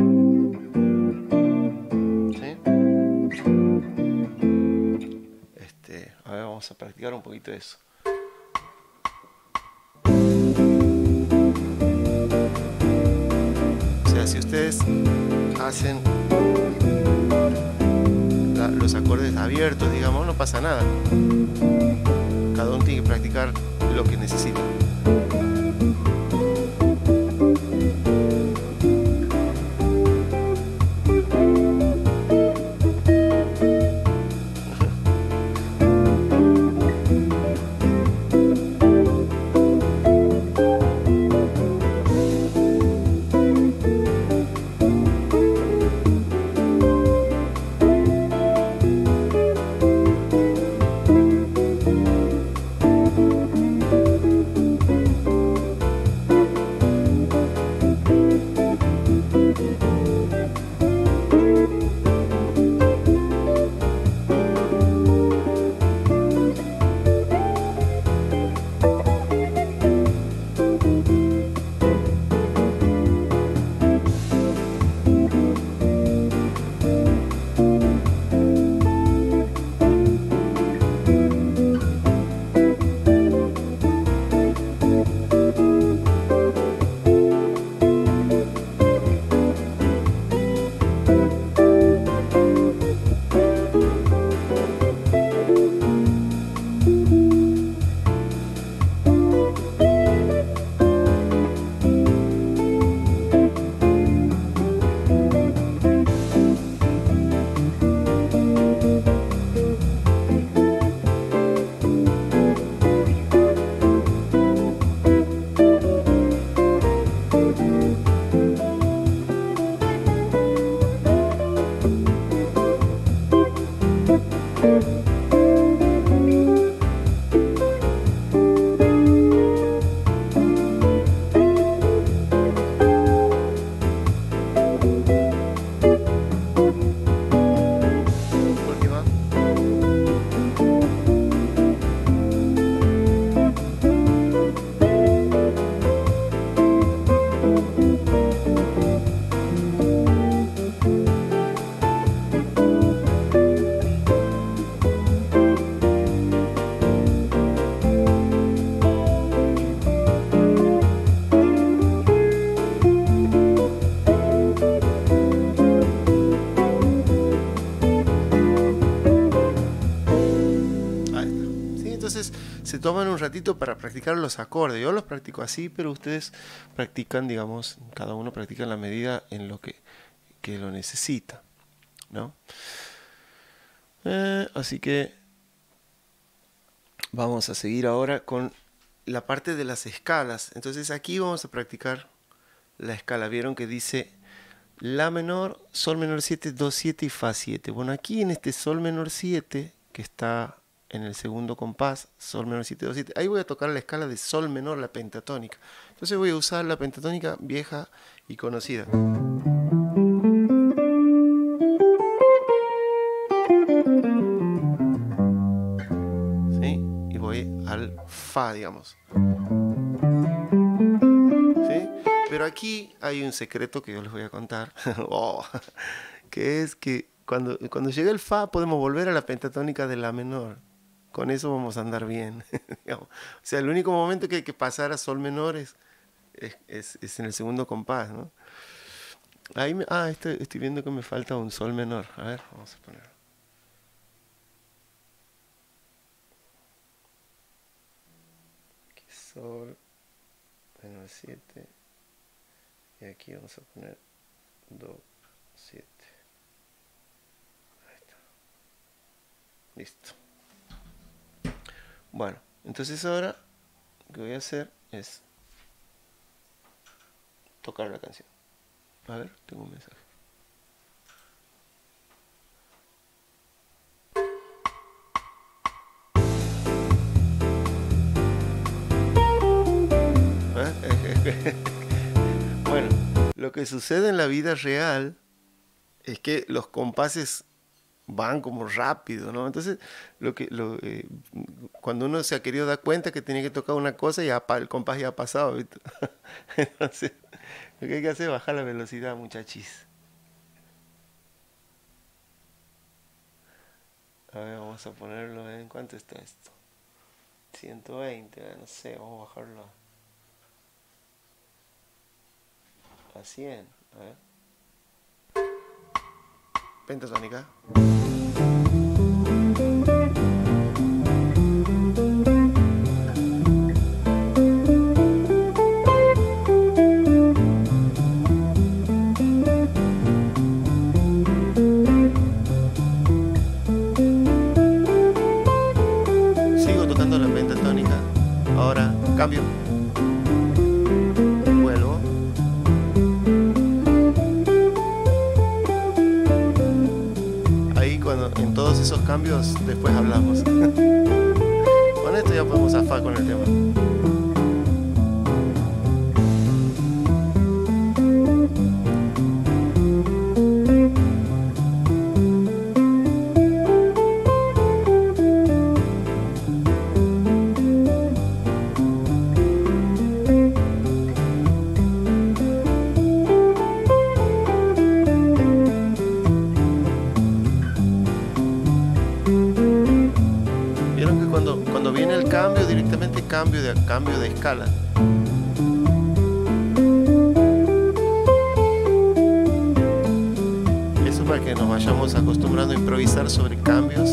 A ver, vamos a practicar un poquito eso. O sea, si ustedes hacen la, los acordes abiertos, digamos, no pasa nada. Cada uno tiene que practicar lo que necesita. Se toman un ratito para practicar los acordes. Yo los practico así, pero ustedes practican, digamos, cada uno practica en la medida en lo que, que lo necesita, ¿no? Eh, así que vamos a seguir ahora con la parte de las escalas. Entonces aquí vamos a practicar la escala. Vieron que dice la menor, sol menor siete, do siete y fa siete. Bueno, aquí en este sol menor siete, que está en el segundo compás, sol menor siete, do siete, ahí voy a tocar la escala de sol menor, la pentatónica. Entonces voy a usar la pentatónica vieja y conocida. ¿Sí? Y voy al fa, digamos. ¿Sí? Pero aquí hay un secreto que yo les voy a contar, oh, que es que cuando, cuando llegue el fa podemos volver a la pentatónica de la menor. con eso vamos a andar bien. O sea, el único momento que hay que pasar a sol menor es, es, es, es en el segundo compás, ¿no? Ahí me, ah, estoy, estoy viendo que me falta un sol menor. A ver, vamos a poner. Aquí sol menor siete. Y aquí vamos a poner do siete. Ahí está. Listo. Bueno, entonces ahora lo que voy a hacer es tocar la canción. A ver, tengo un mensaje. ¿Eh? Bueno, lo que sucede en la vida real es que los compases van como rápido, ¿no? Entonces, lo que, lo, eh, cuando uno se ha querido dar cuenta que tenía que tocar una cosa, ya el compás ya ha pasado, ¿viste? Entonces, lo que hay que hacer es bajar la velocidad, muchachis. A ver, vamos a ponerlo en... ¿Cuánto está esto? ciento veinte, no sé, vamos a bajarlo a cien, a ver. Pentatónica. Sigo tocando la pentatónica. Ahora cambio. Vuelvo. Ahí cuando en todos esos cambios después hablamos. Con esto ya podemos zafar con el tema. Cambio de, cambio de escala. Eso para que nos vayamos acostumbrando a improvisar sobre cambios.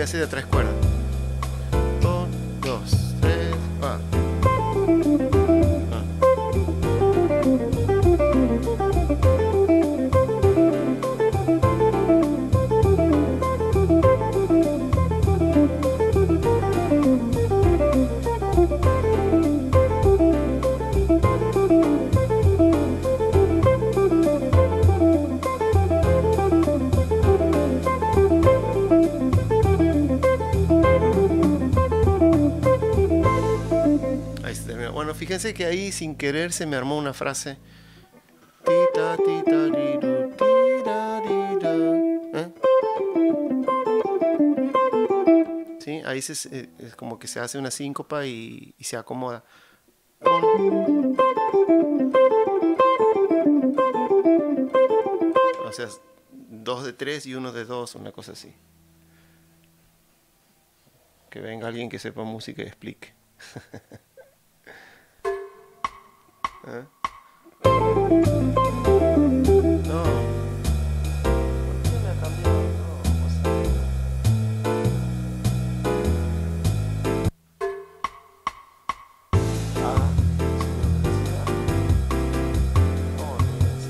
hacer de tres cuerdas. Un, dos, tres, va. Bueno, fíjense que ahí sin querer se me armó una frase. Tita, tita, riru, tira, tira. ¿Eh? ¿Sí? Ahí se, es como que se hace una síncopa y, y se acomoda. O sea, dos de tres y uno de dos, una cosa así. Que venga alguien que sepa música y explique. ¿Eh? No. ¿Por qué me ha cambiado? No, o sea. Ah, no,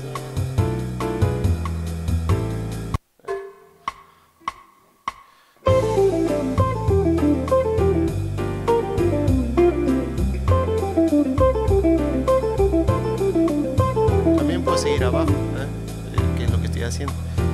también puedo seguir abajo, ¿eh? Que es lo que estoy haciendo.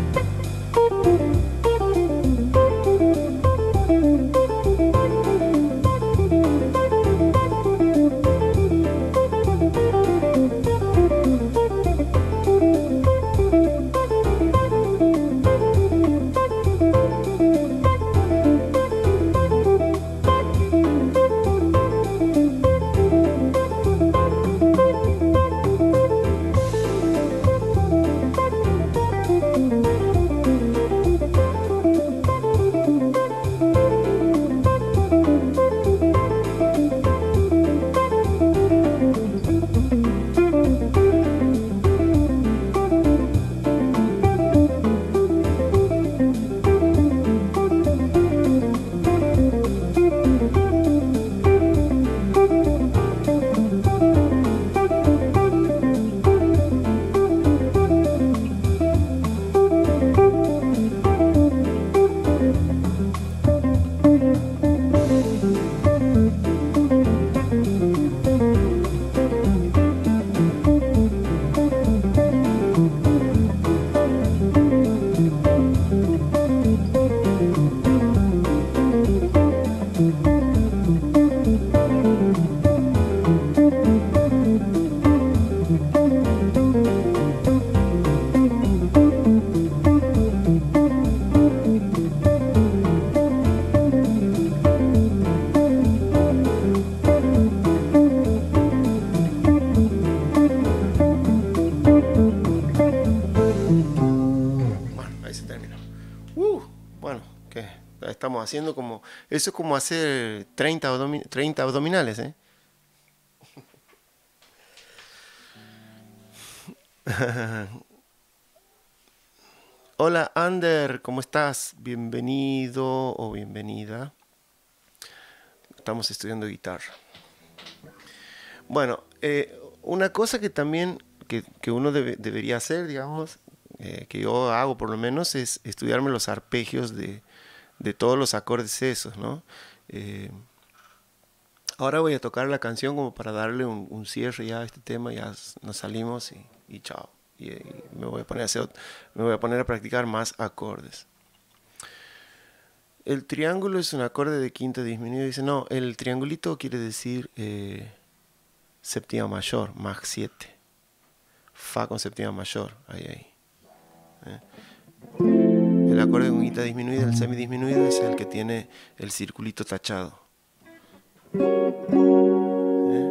Estamos haciendo como... Eso es como hacer treinta, abdomin treinta abdominales, ¿eh? Hola, Ander, ¿cómo estás? Bienvenido o bienvenida. Estamos estudiando guitarra. Bueno, eh, una cosa que también que, que uno debe, debería hacer, digamos, eh, que yo hago por lo menos, es estudiarme los arpegios de... de todos los acordes esos, ¿no? Eh, ahora voy a tocar la canción como para darle un, un cierre ya a este tema, ya nos salimos y, y chao. Y, y me voy a poner a hacer, me voy a poner a practicar más acordes. El triángulo es un acorde de quinta disminuido. Dice, no, el triangulito quiere decir eh, séptima mayor, Maj siete. Fa con séptima mayor, ahí, ahí. ¿Eh? El acorde con quinta disminuida, el semidisminuido, es el que tiene el circulito tachado. ¿Eh?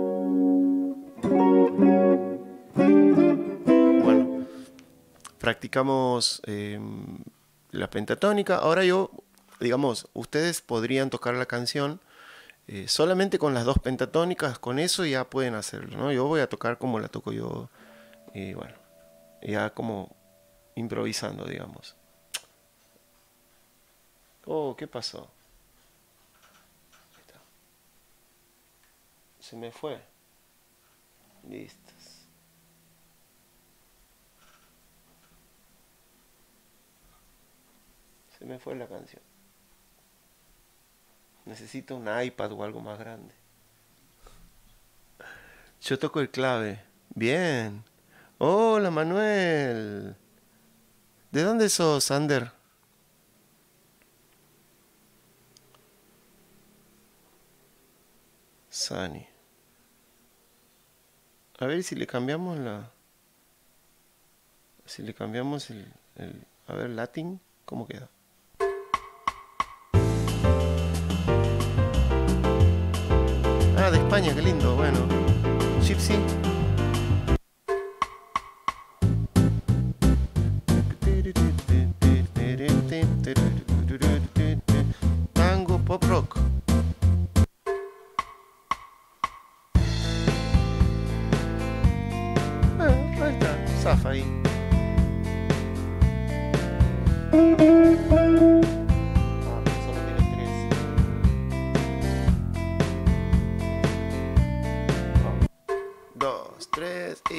Bueno, practicamos eh, la pentatónica. Ahora yo, digamos, ustedes podrían tocar la canción eh, solamente con las dos pentatónicas, con eso ya pueden hacerlo, ¿no? Yo voy a tocar como la toco yo, y bueno, ya como improvisando, digamos. Oh, ¿qué pasó? se me fue. Listos. Se me fue la canción. Necesito un iPad o algo más grande. Yo toco el clave. Bien. Hola, Manuel. ¿De dónde sos, Ander? Sani. A ver si le cambiamos la... Si le cambiamos el... el a ver, Latin. ¿Cómo queda? Ah, de España, qué lindo. Bueno. Gypsy. Tango pop rock. Ah, ahí está, zafa ahí. Ah, pero solo tiene tres. Oh. Dos, tres y...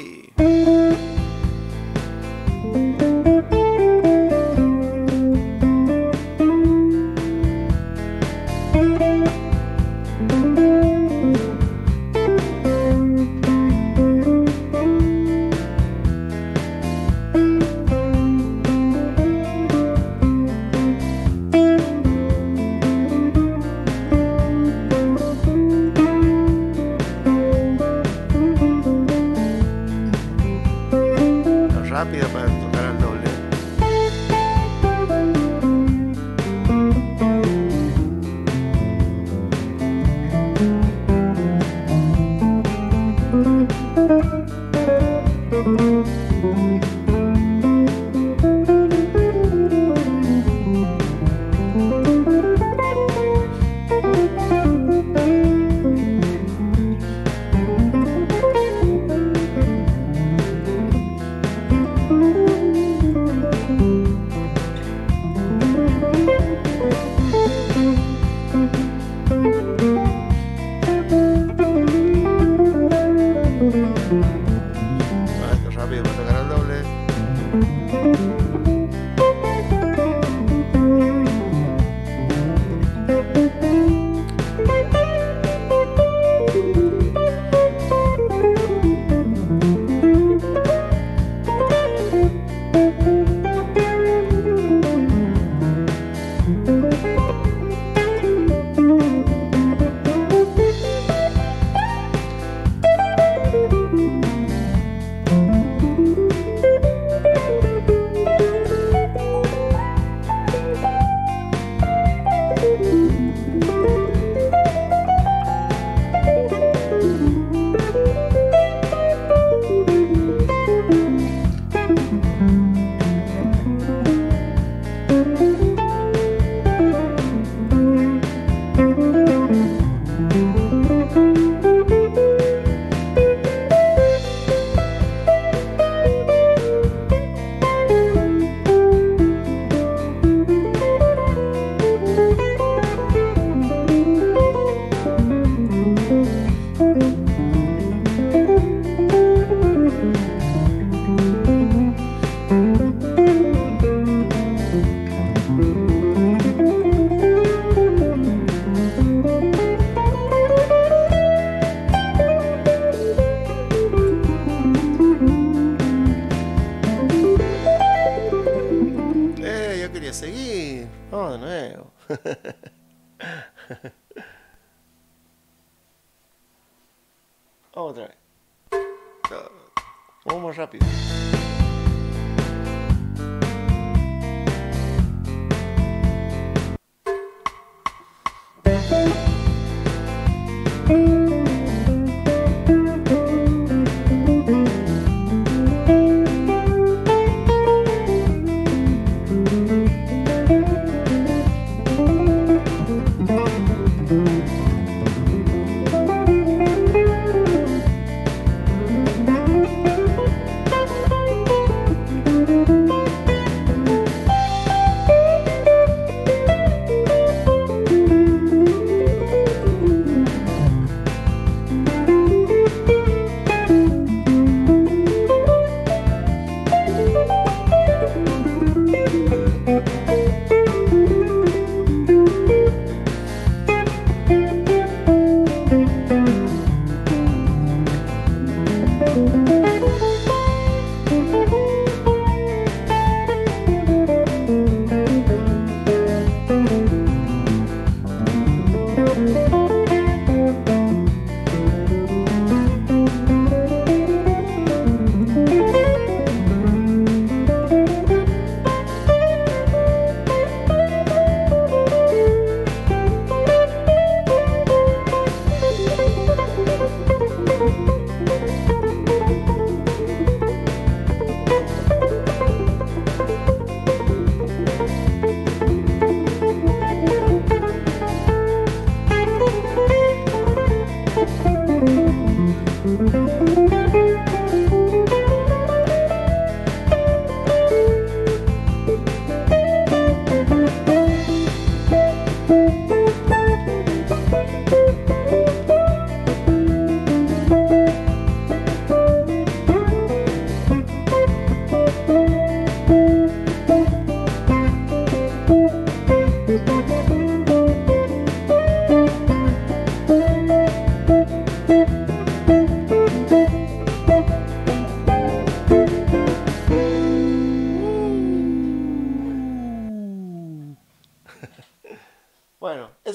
rápida para tocar al doble. Rápido para tocar al doble. Seguir. Vamos de nuevo. Vamos otra vez. Vamos más rápido.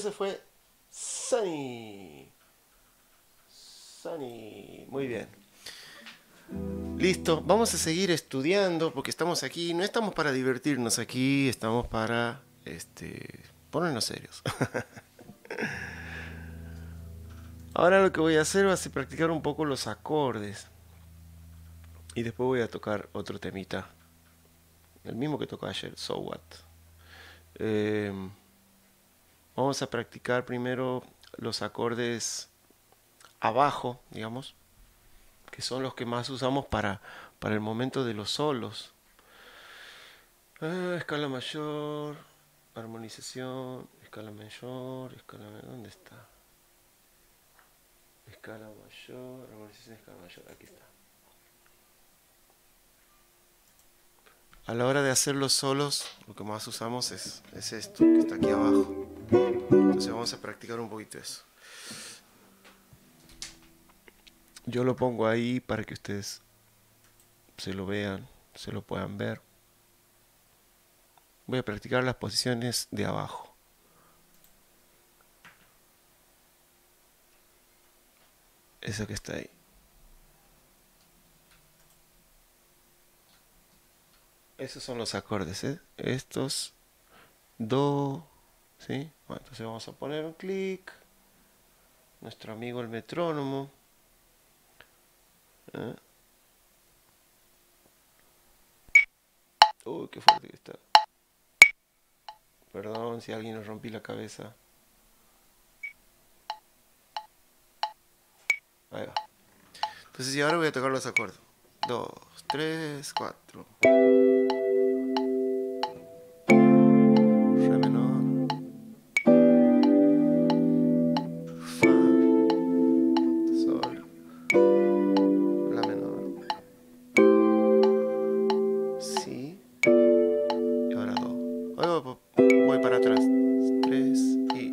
Ese fue Sunny. Sunny. Muy bien. Listo. Vamos a seguir estudiando porque estamos aquí. No estamos para divertirnos aquí. Estamos para este, ponernos serios. Ahora lo que voy a hacer va a ser practicar un poco los acordes. Y después voy a tocar otro temita. El mismo que tocó ayer, So What. Eh, vamos a practicar primero los acordes abajo, digamos, que son los que más usamos para, para el momento de los solos. Ah, escala mayor, armonización, escala mayor, escala mayor, ¿dónde está? Escala mayor, armonización, escala mayor, aquí está. A la hora de hacer los solos, lo que más usamos es, es esto, que está aquí abajo. Entonces vamos a practicar un poquito eso. Yo lo pongo ahí para que ustedes se lo vean, se lo puedan ver. Voy a practicar las posiciones de abajo. Eso que está ahí. Esos son los acordes, ¿eh? Estos, do, ¿sí? Bueno, entonces vamos a poner un clic. Nuestro amigo el metrónomo. ¿Eh? Uy, qué fuerte que está. Perdón si a alguien nos rompí la cabeza. Ahí va. Entonces, y ahora voy a tocar los acordes. Dos, tres, cuatro. Re menor. Fa. Sol. La menor. Si. Y ahora do. Voy para atrás. Tres y.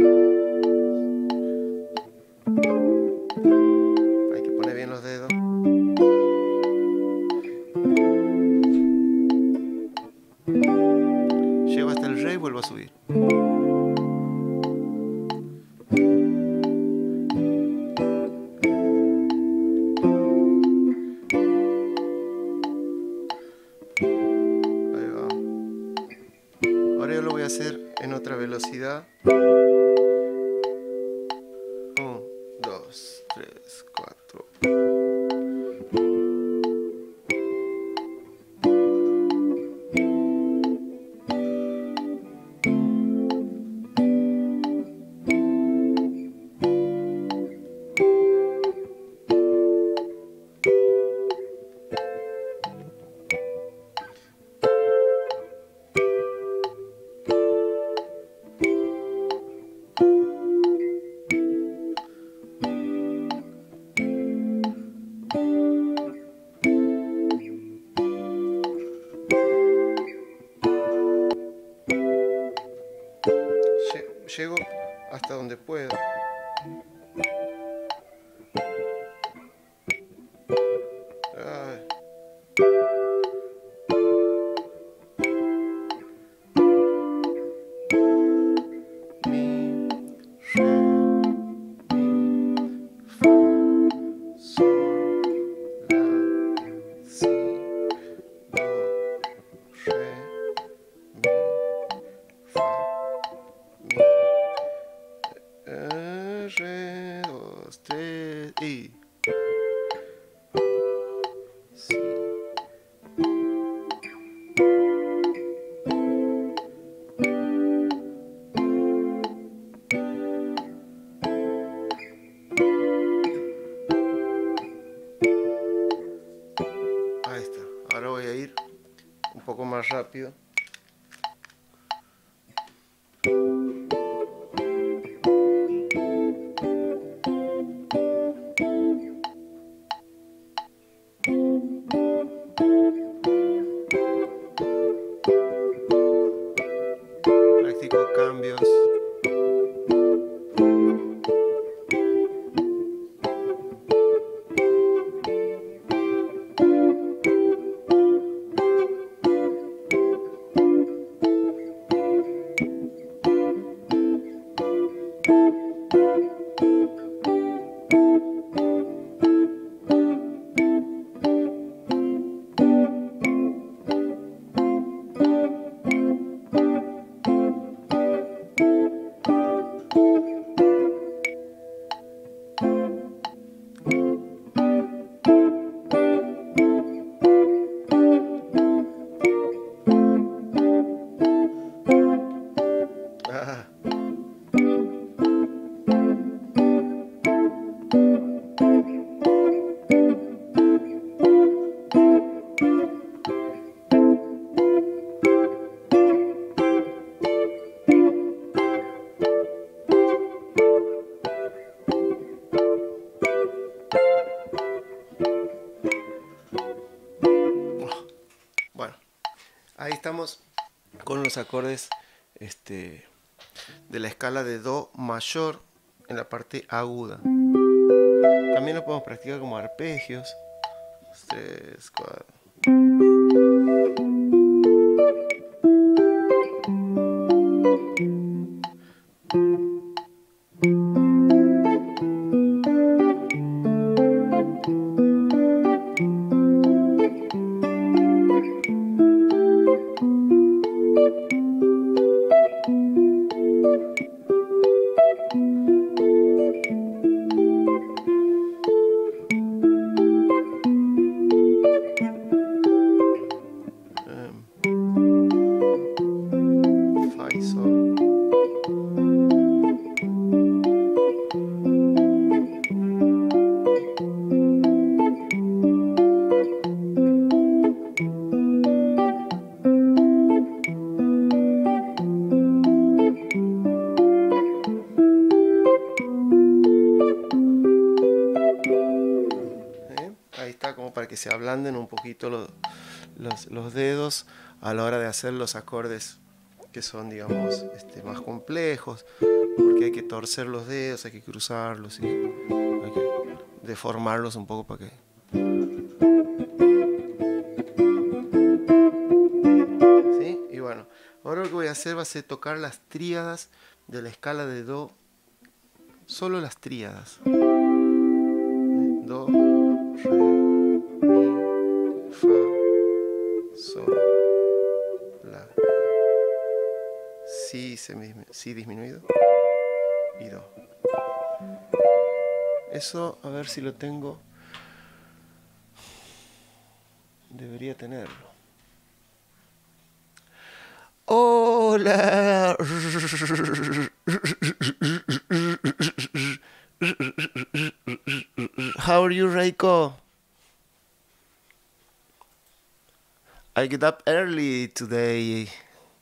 Hay que poner bien los dedos. Llego hasta el re y vuelvo a subir. Ahí va. Ahora yo lo voy a hacer en otra velocidad. uno, dos, tres, cuatro. Llego hasta donde puedo. Ay. Mi, re, mi, fa, sol, la, si, do, re, mi, fa, mi. Re, dos, tres y si. Ahí está. Ahora voy a ir un poco más rápido. Practico cambios. Ah. Bueno, ahí estamos con los acordes este, de la escala de Do mayor en la parte aguda. También lo podemos practicar como arpegios. Tres, cuatro. Ahí está, como para que se ablanden un poquito los, los, los dedos a la hora de hacer los acordes que son, digamos, este, más complejos, porque hay que torcer los dedos, hay que cruzarlos y hay que deformarlos un poco para que... ¿Sí? Y bueno, ahora lo que voy a hacer va a ser tocar las tríadas de la escala de Do, solo las tríadas. Do, Re, Mi, Fa, Sol, La, Si, semi, si disminuido y Do. Eso, a ver si lo tengo. Debería tenerlo. Hola. How are you, Reiko? I get up early today.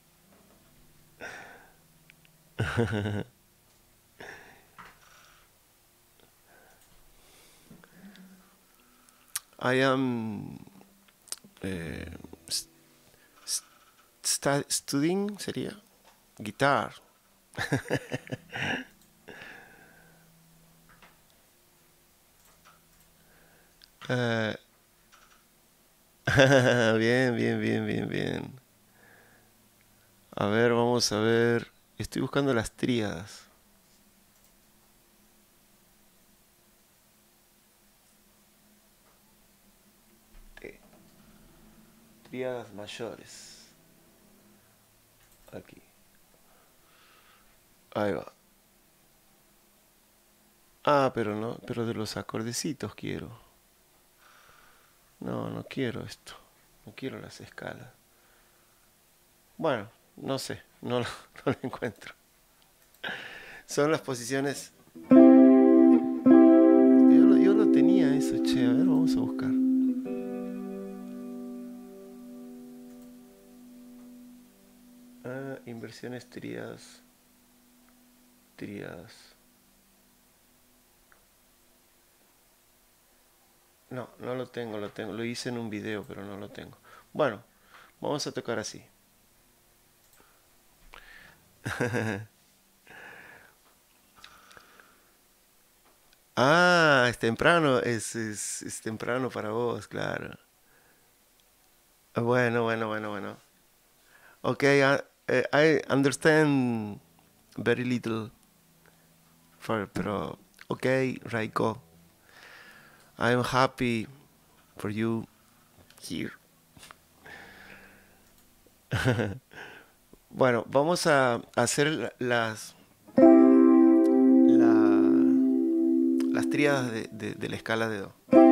I am eh, st studying, sería guitar. uh, bien, bien, bien, bien, bien. A ver, vamos a ver. Estoy buscando las tríadas. Tríadas mayores. Aquí. Ahí va. Ah, pero no, pero de los acordecitos quiero. No, no quiero esto. No quiero las escalas. Bueno, no sé, no lo, no lo encuentro. Son las posiciones. Yo lo, yo lo tenía eso, che. A ver, vamos a buscar. Ah, inversiones tríadas. Tríadas. No, no lo tengo, lo tengo. Lo hice en un video, pero no lo tengo. Bueno, vamos a tocar así. Ah, es temprano, es, es, es temprano para vos, claro. Bueno, bueno, bueno, bueno. Okay, I, I understand very little, for, pero okay, Raiko. I'm happy for you here. Bueno, vamos a hacer las tríadas de, de, de la escala de Do.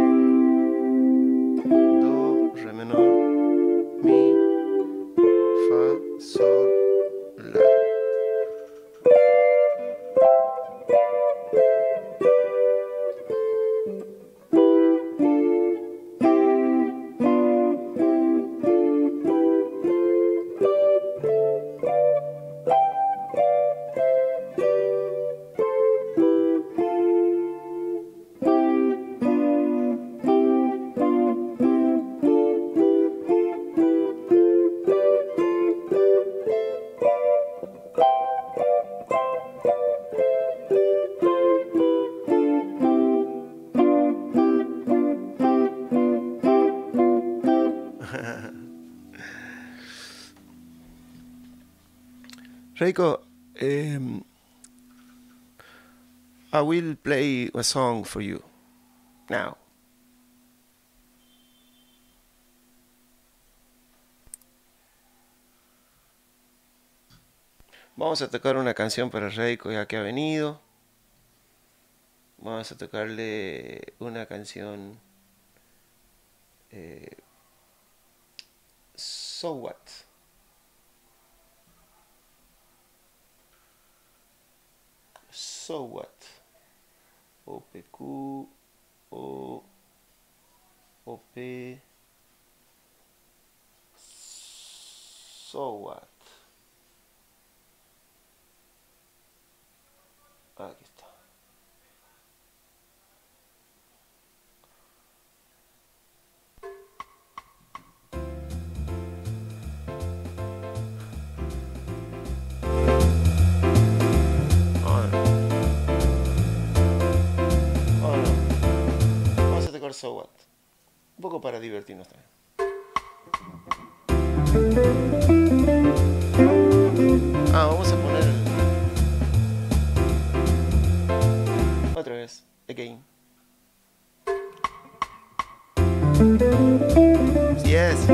Do, re menor, mi, fa, sol, la. Reiko, um, I will play a song for you now. Vamos a tocar una canción para Reiko ya que ha venido. Vamos a tocarle una canción. Eh, So What. So What. O P Q O O P. So What. Aquí está. So What. Un poco para divertirnos también. Ah, vamos a poner otra vez, again. Yes.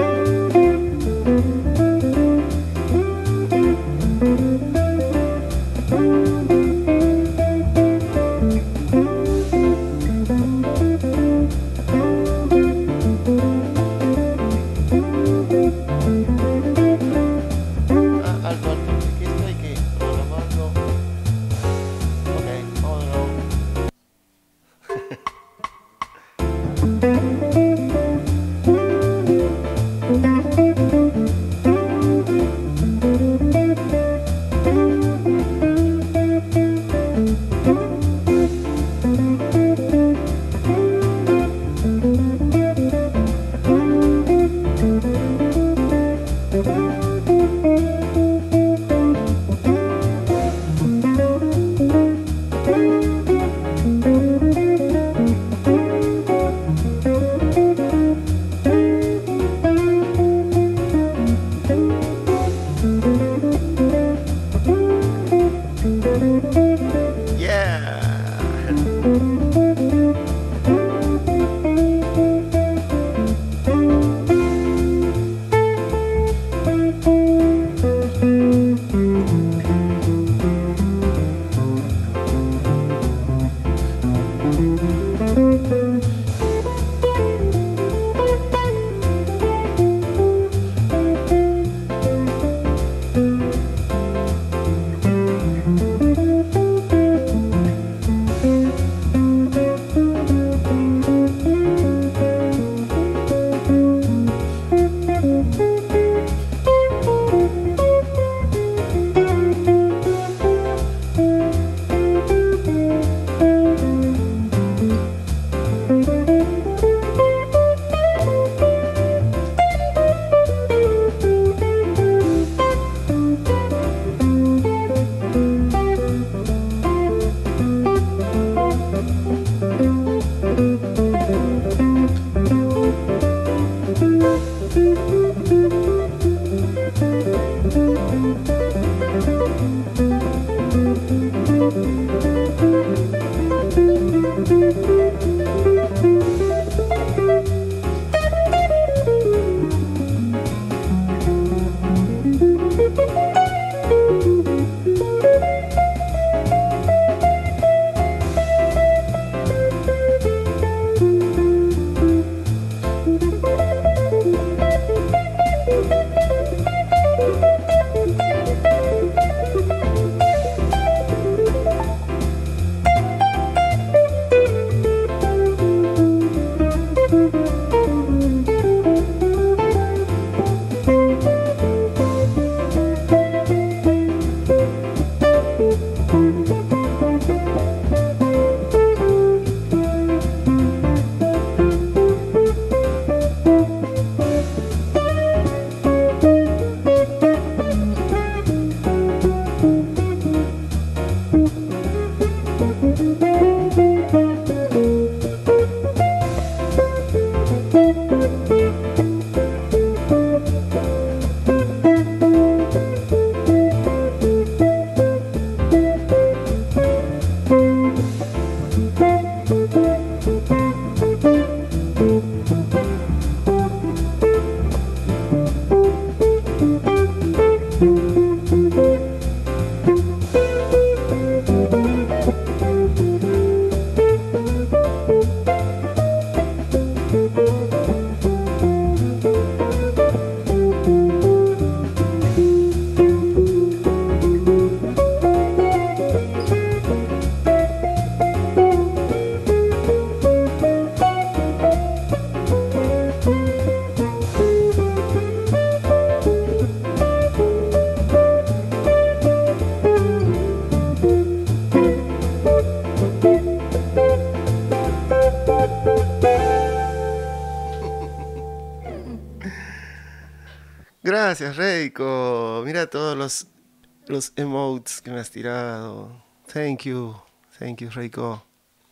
Gracias, Reiko. Mira todos los, los emotes que me has tirado. Thank you. Thank you, Reiko.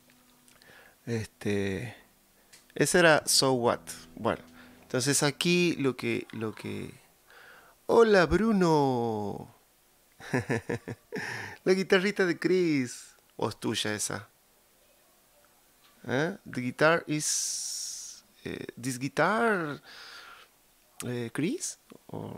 Este. Ese era So What. Bueno, entonces aquí lo que. lo que. Hola, Bruno. La guitarrita de Chris. ¿O es tuya esa? ¿Eh? The guitar is. Eh, this guitar. Eh, Chris? ¿O?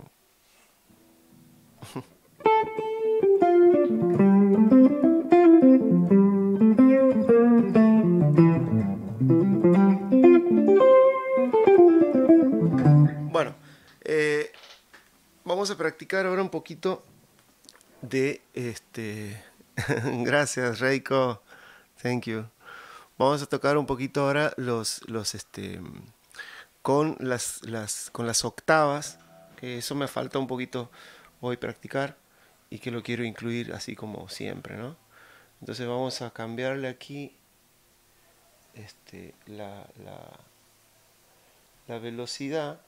Bueno, eh, vamos a practicar ahora un poquito de este. Gracias, Reiko. Thank you. Vamos a tocar un poquito ahora los, los este, con las, las, con las octavas, que eso me falta un poquito hoy practicar y que lo quiero incluir así como siempre, ¿no? Entonces vamos a cambiarle aquí este, la, la, la velocidad.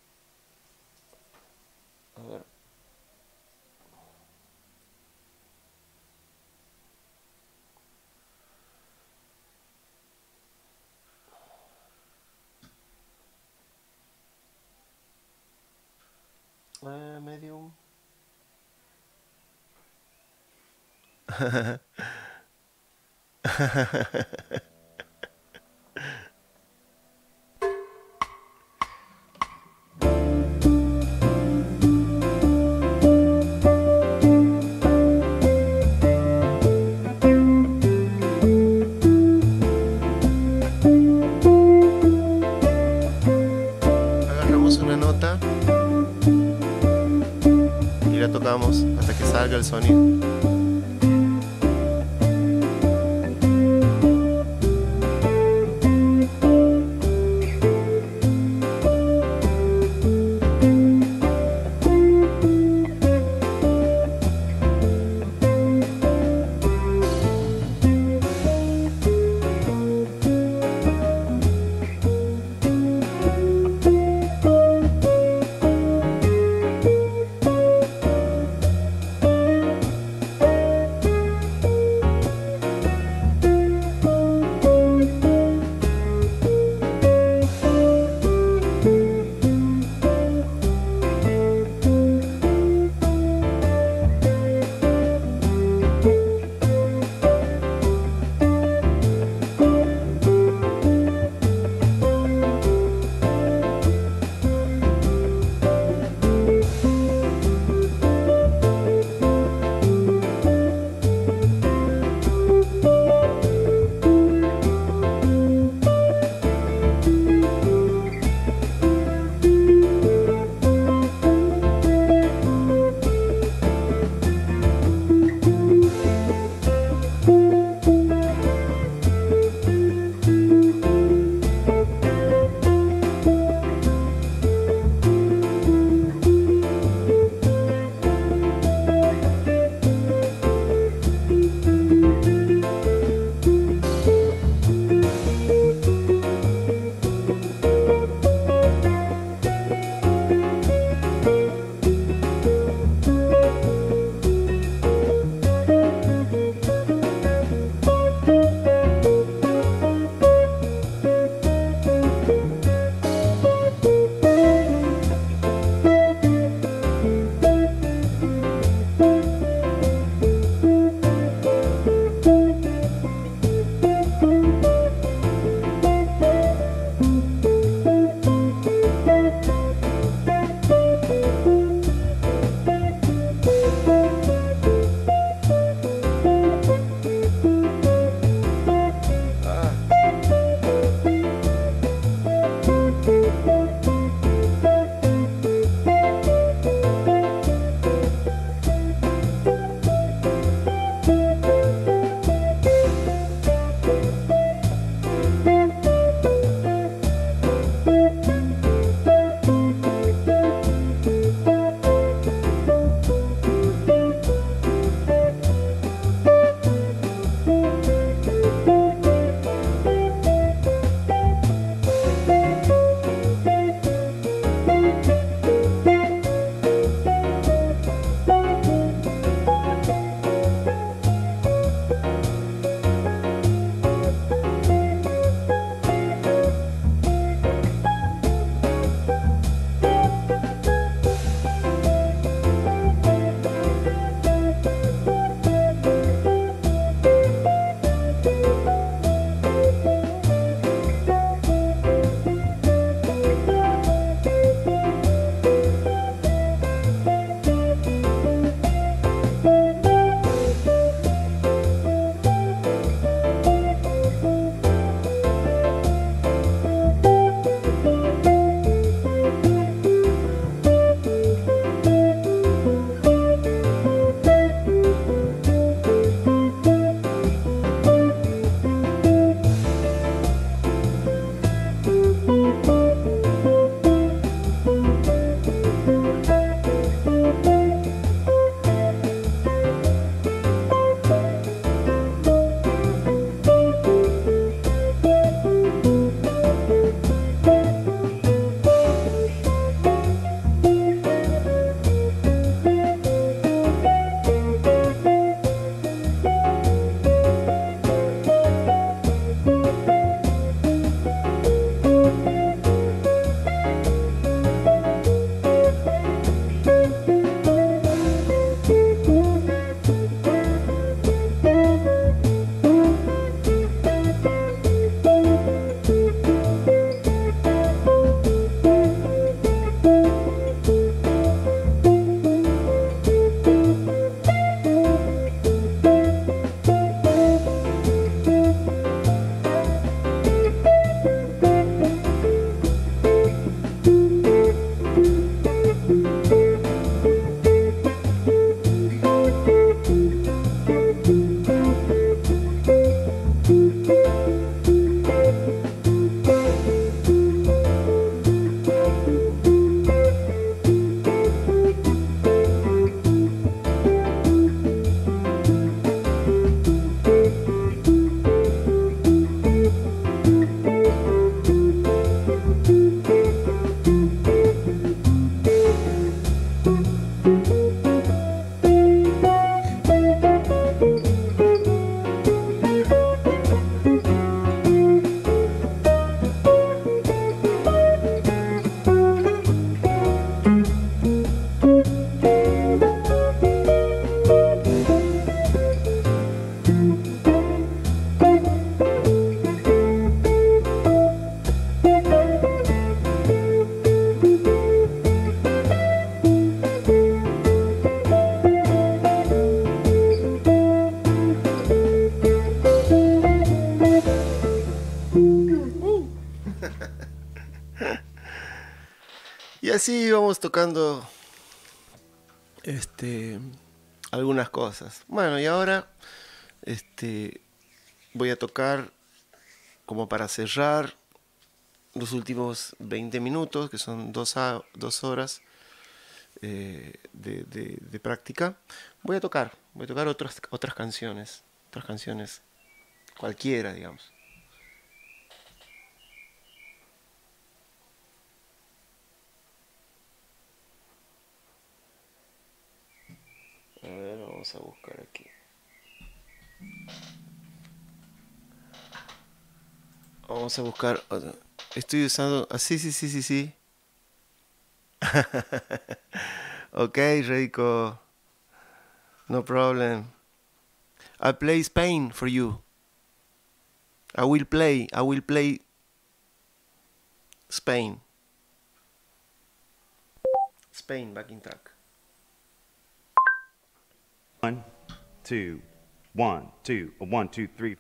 A ver. Eh, medium. Agarramos una nota y la tocamos hasta que salga el sonido. así vamos tocando este, algunas cosas. Bueno, y ahora este, voy a tocar como para cerrar los últimos veinte minutos, que son dos, a, dos horas eh, de, de, de práctica. Voy a tocar, voy a tocar otras, otras canciones, otras canciones, cualquiera, digamos. A ver, vamos a buscar aquí. Vamos a buscar. Estoy usando. Ah, sí, sí, sí, sí, sí. Ok, Reiko. No problem. I'll play Spain for you. I will play. I will play Spain. Spain, backing track. One, two, one, two, one, two, three.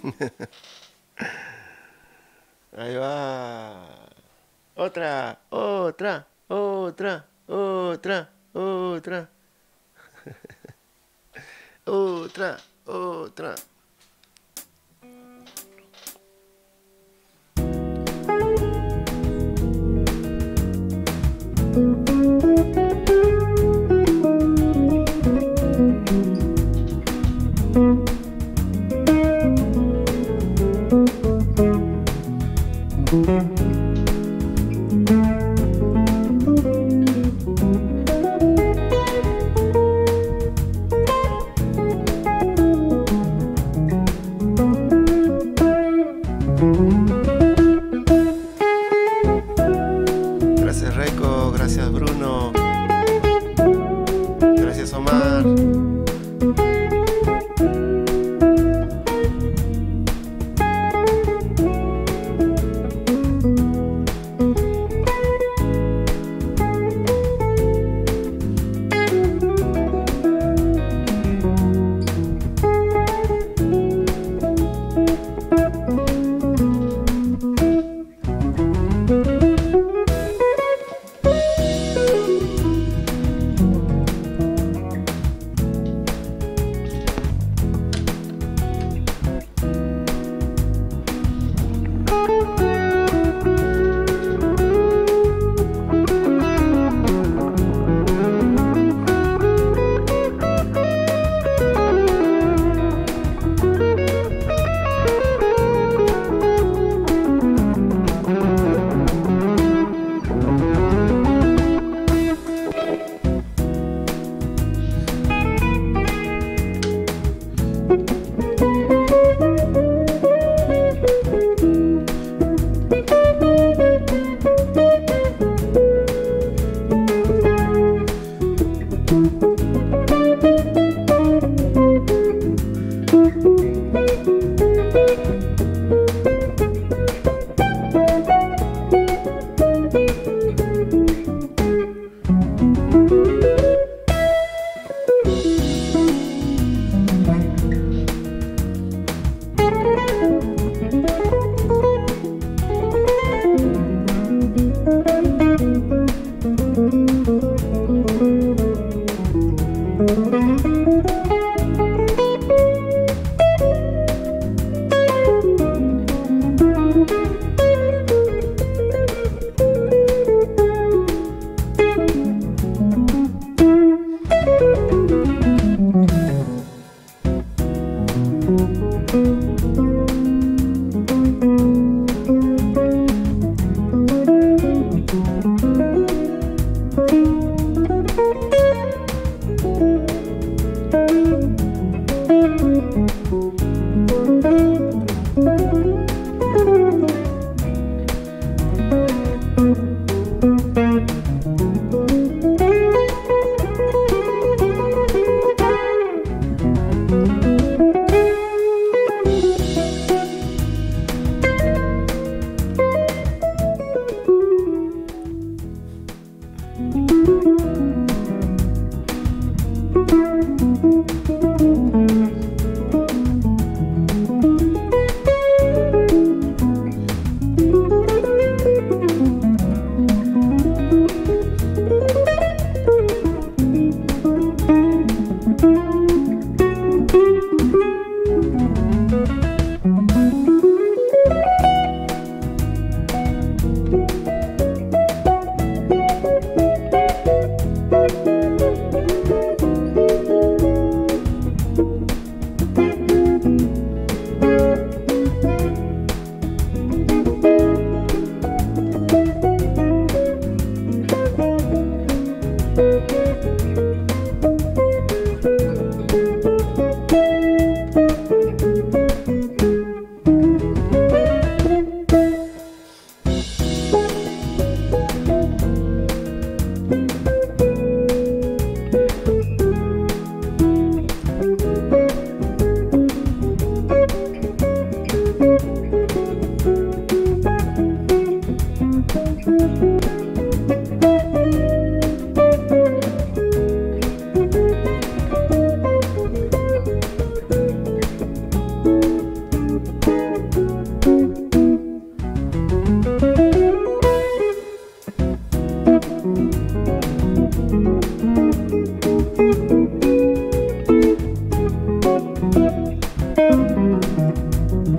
Ahí va. Otra, otra, otra, otra, otra. Otra, otra. Gracias Reco, gracias Bruno, gracias Omar.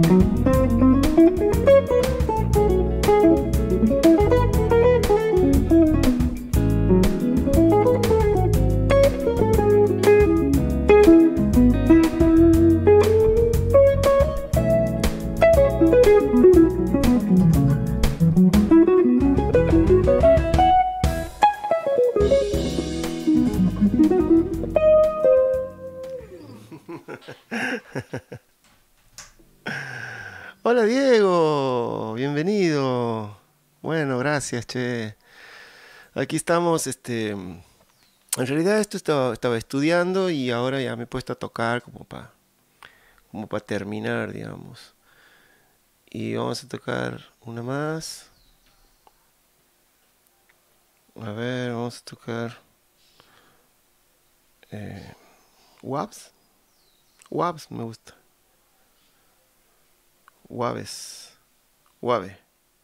Hola Diego, bienvenido. Bueno, gracias, che. Aquí estamos, este, en realidad esto estaba, estaba estudiando y ahora ya me he puesto a tocar como para como para terminar, digamos. Y vamos a tocar una más. A ver, vamos a tocar eh, Waves. Waves me gusta. Waves. Wave.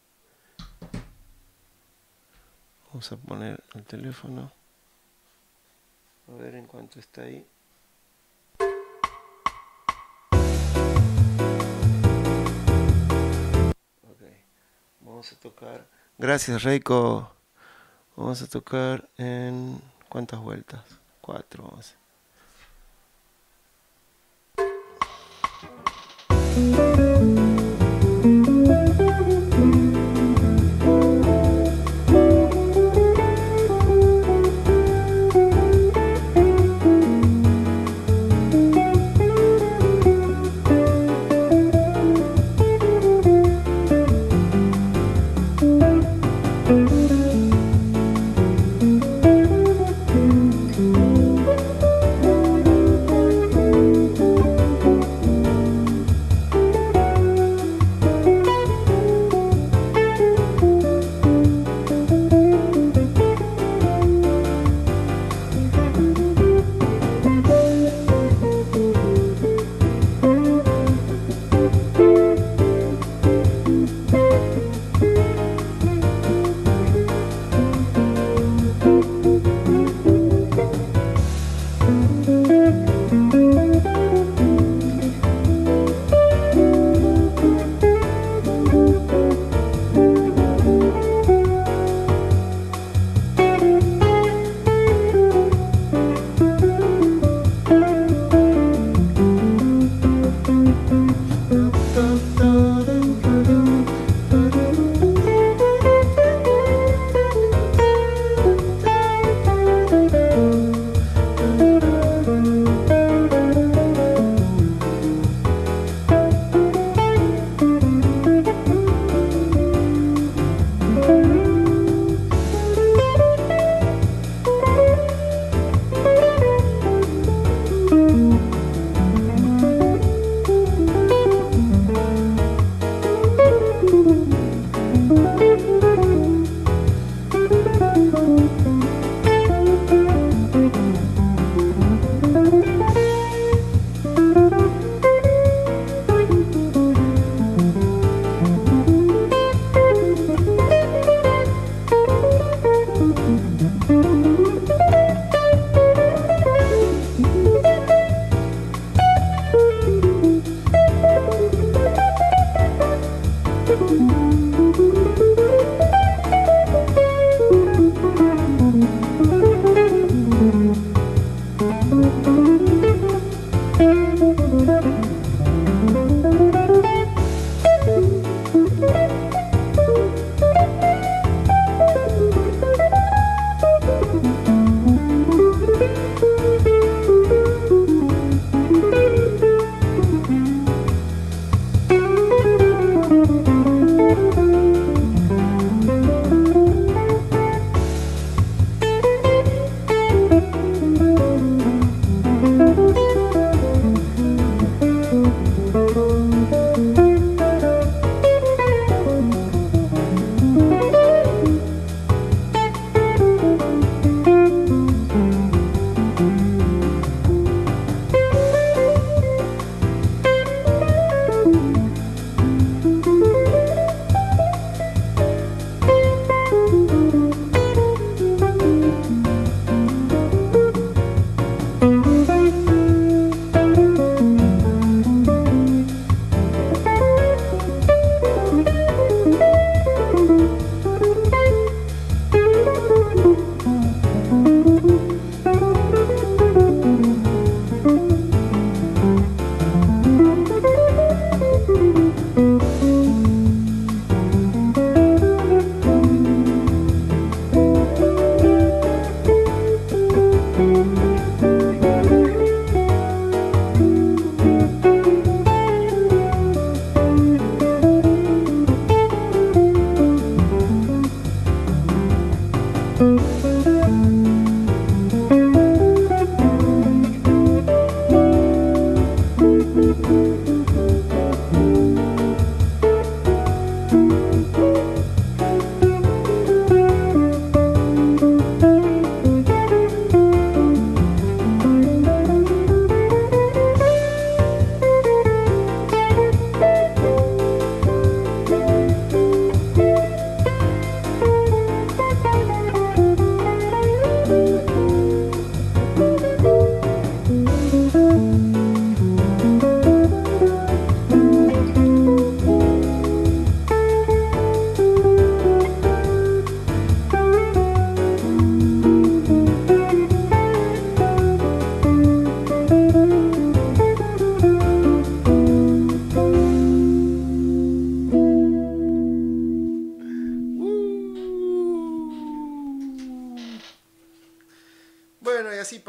Vamos a poner el teléfono. A ver en cuánto está ahí. Ok. Vamos a tocar. Gracias, Reiko. Vamos a tocar en... ¿Cuántas vueltas? Cuatro, vamos a hacer.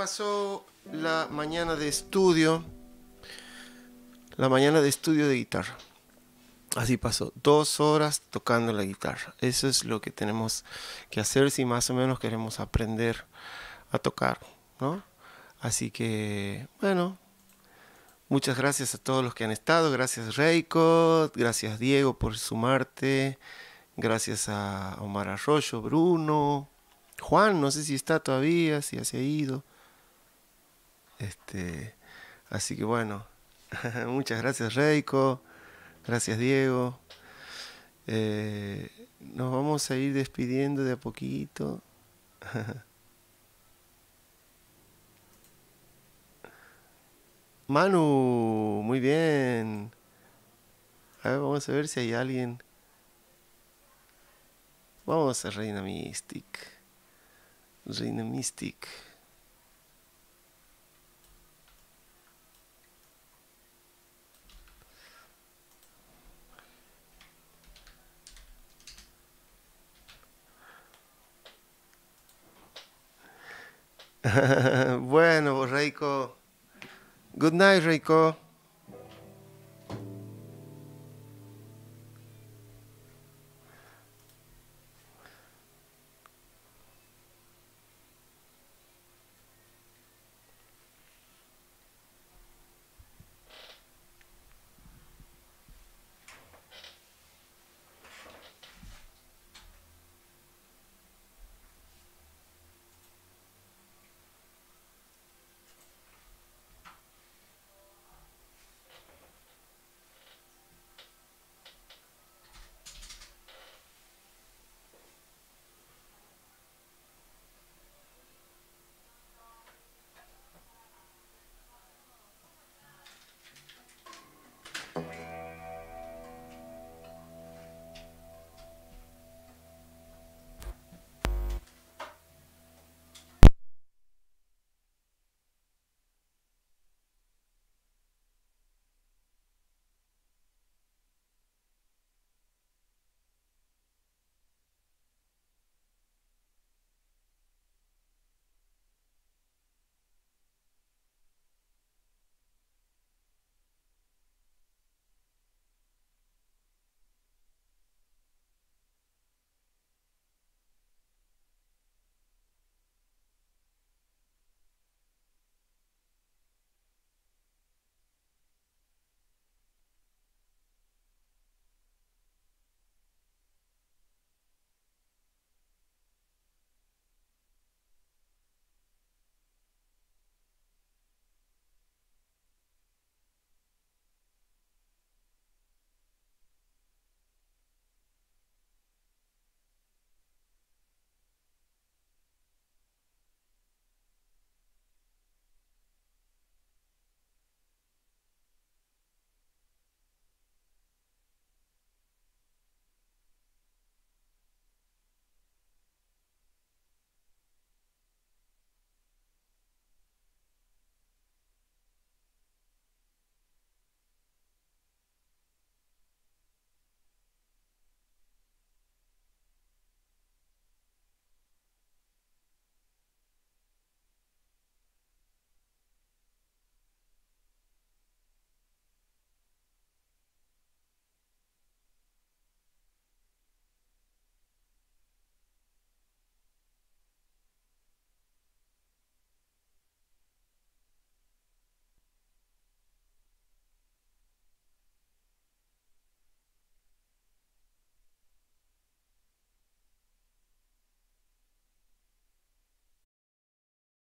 pasó la mañana de estudio. La mañana de estudio de guitarra. Así pasó. Dos horas tocando la guitarra. Eso es lo que tenemos que hacer si más o menos queremos aprender a tocar, ¿no? Así que, bueno, muchas gracias a todos los que han estado. Gracias Reiko, gracias Diego por sumarte. Gracias a Omar Arroyo, Bruno, Juan, no sé si está todavía, si ya se ha ido. Este, así que bueno, muchas gracias Reiko, gracias Diego. Eh, nos vamos a ir despidiendo de a poquito. Manu, muy bien. A ver, vamos a ver si hay alguien. Vamos a Reina Mystic. Reina Mystic. Bueno, Reiko. Good night, Reiko.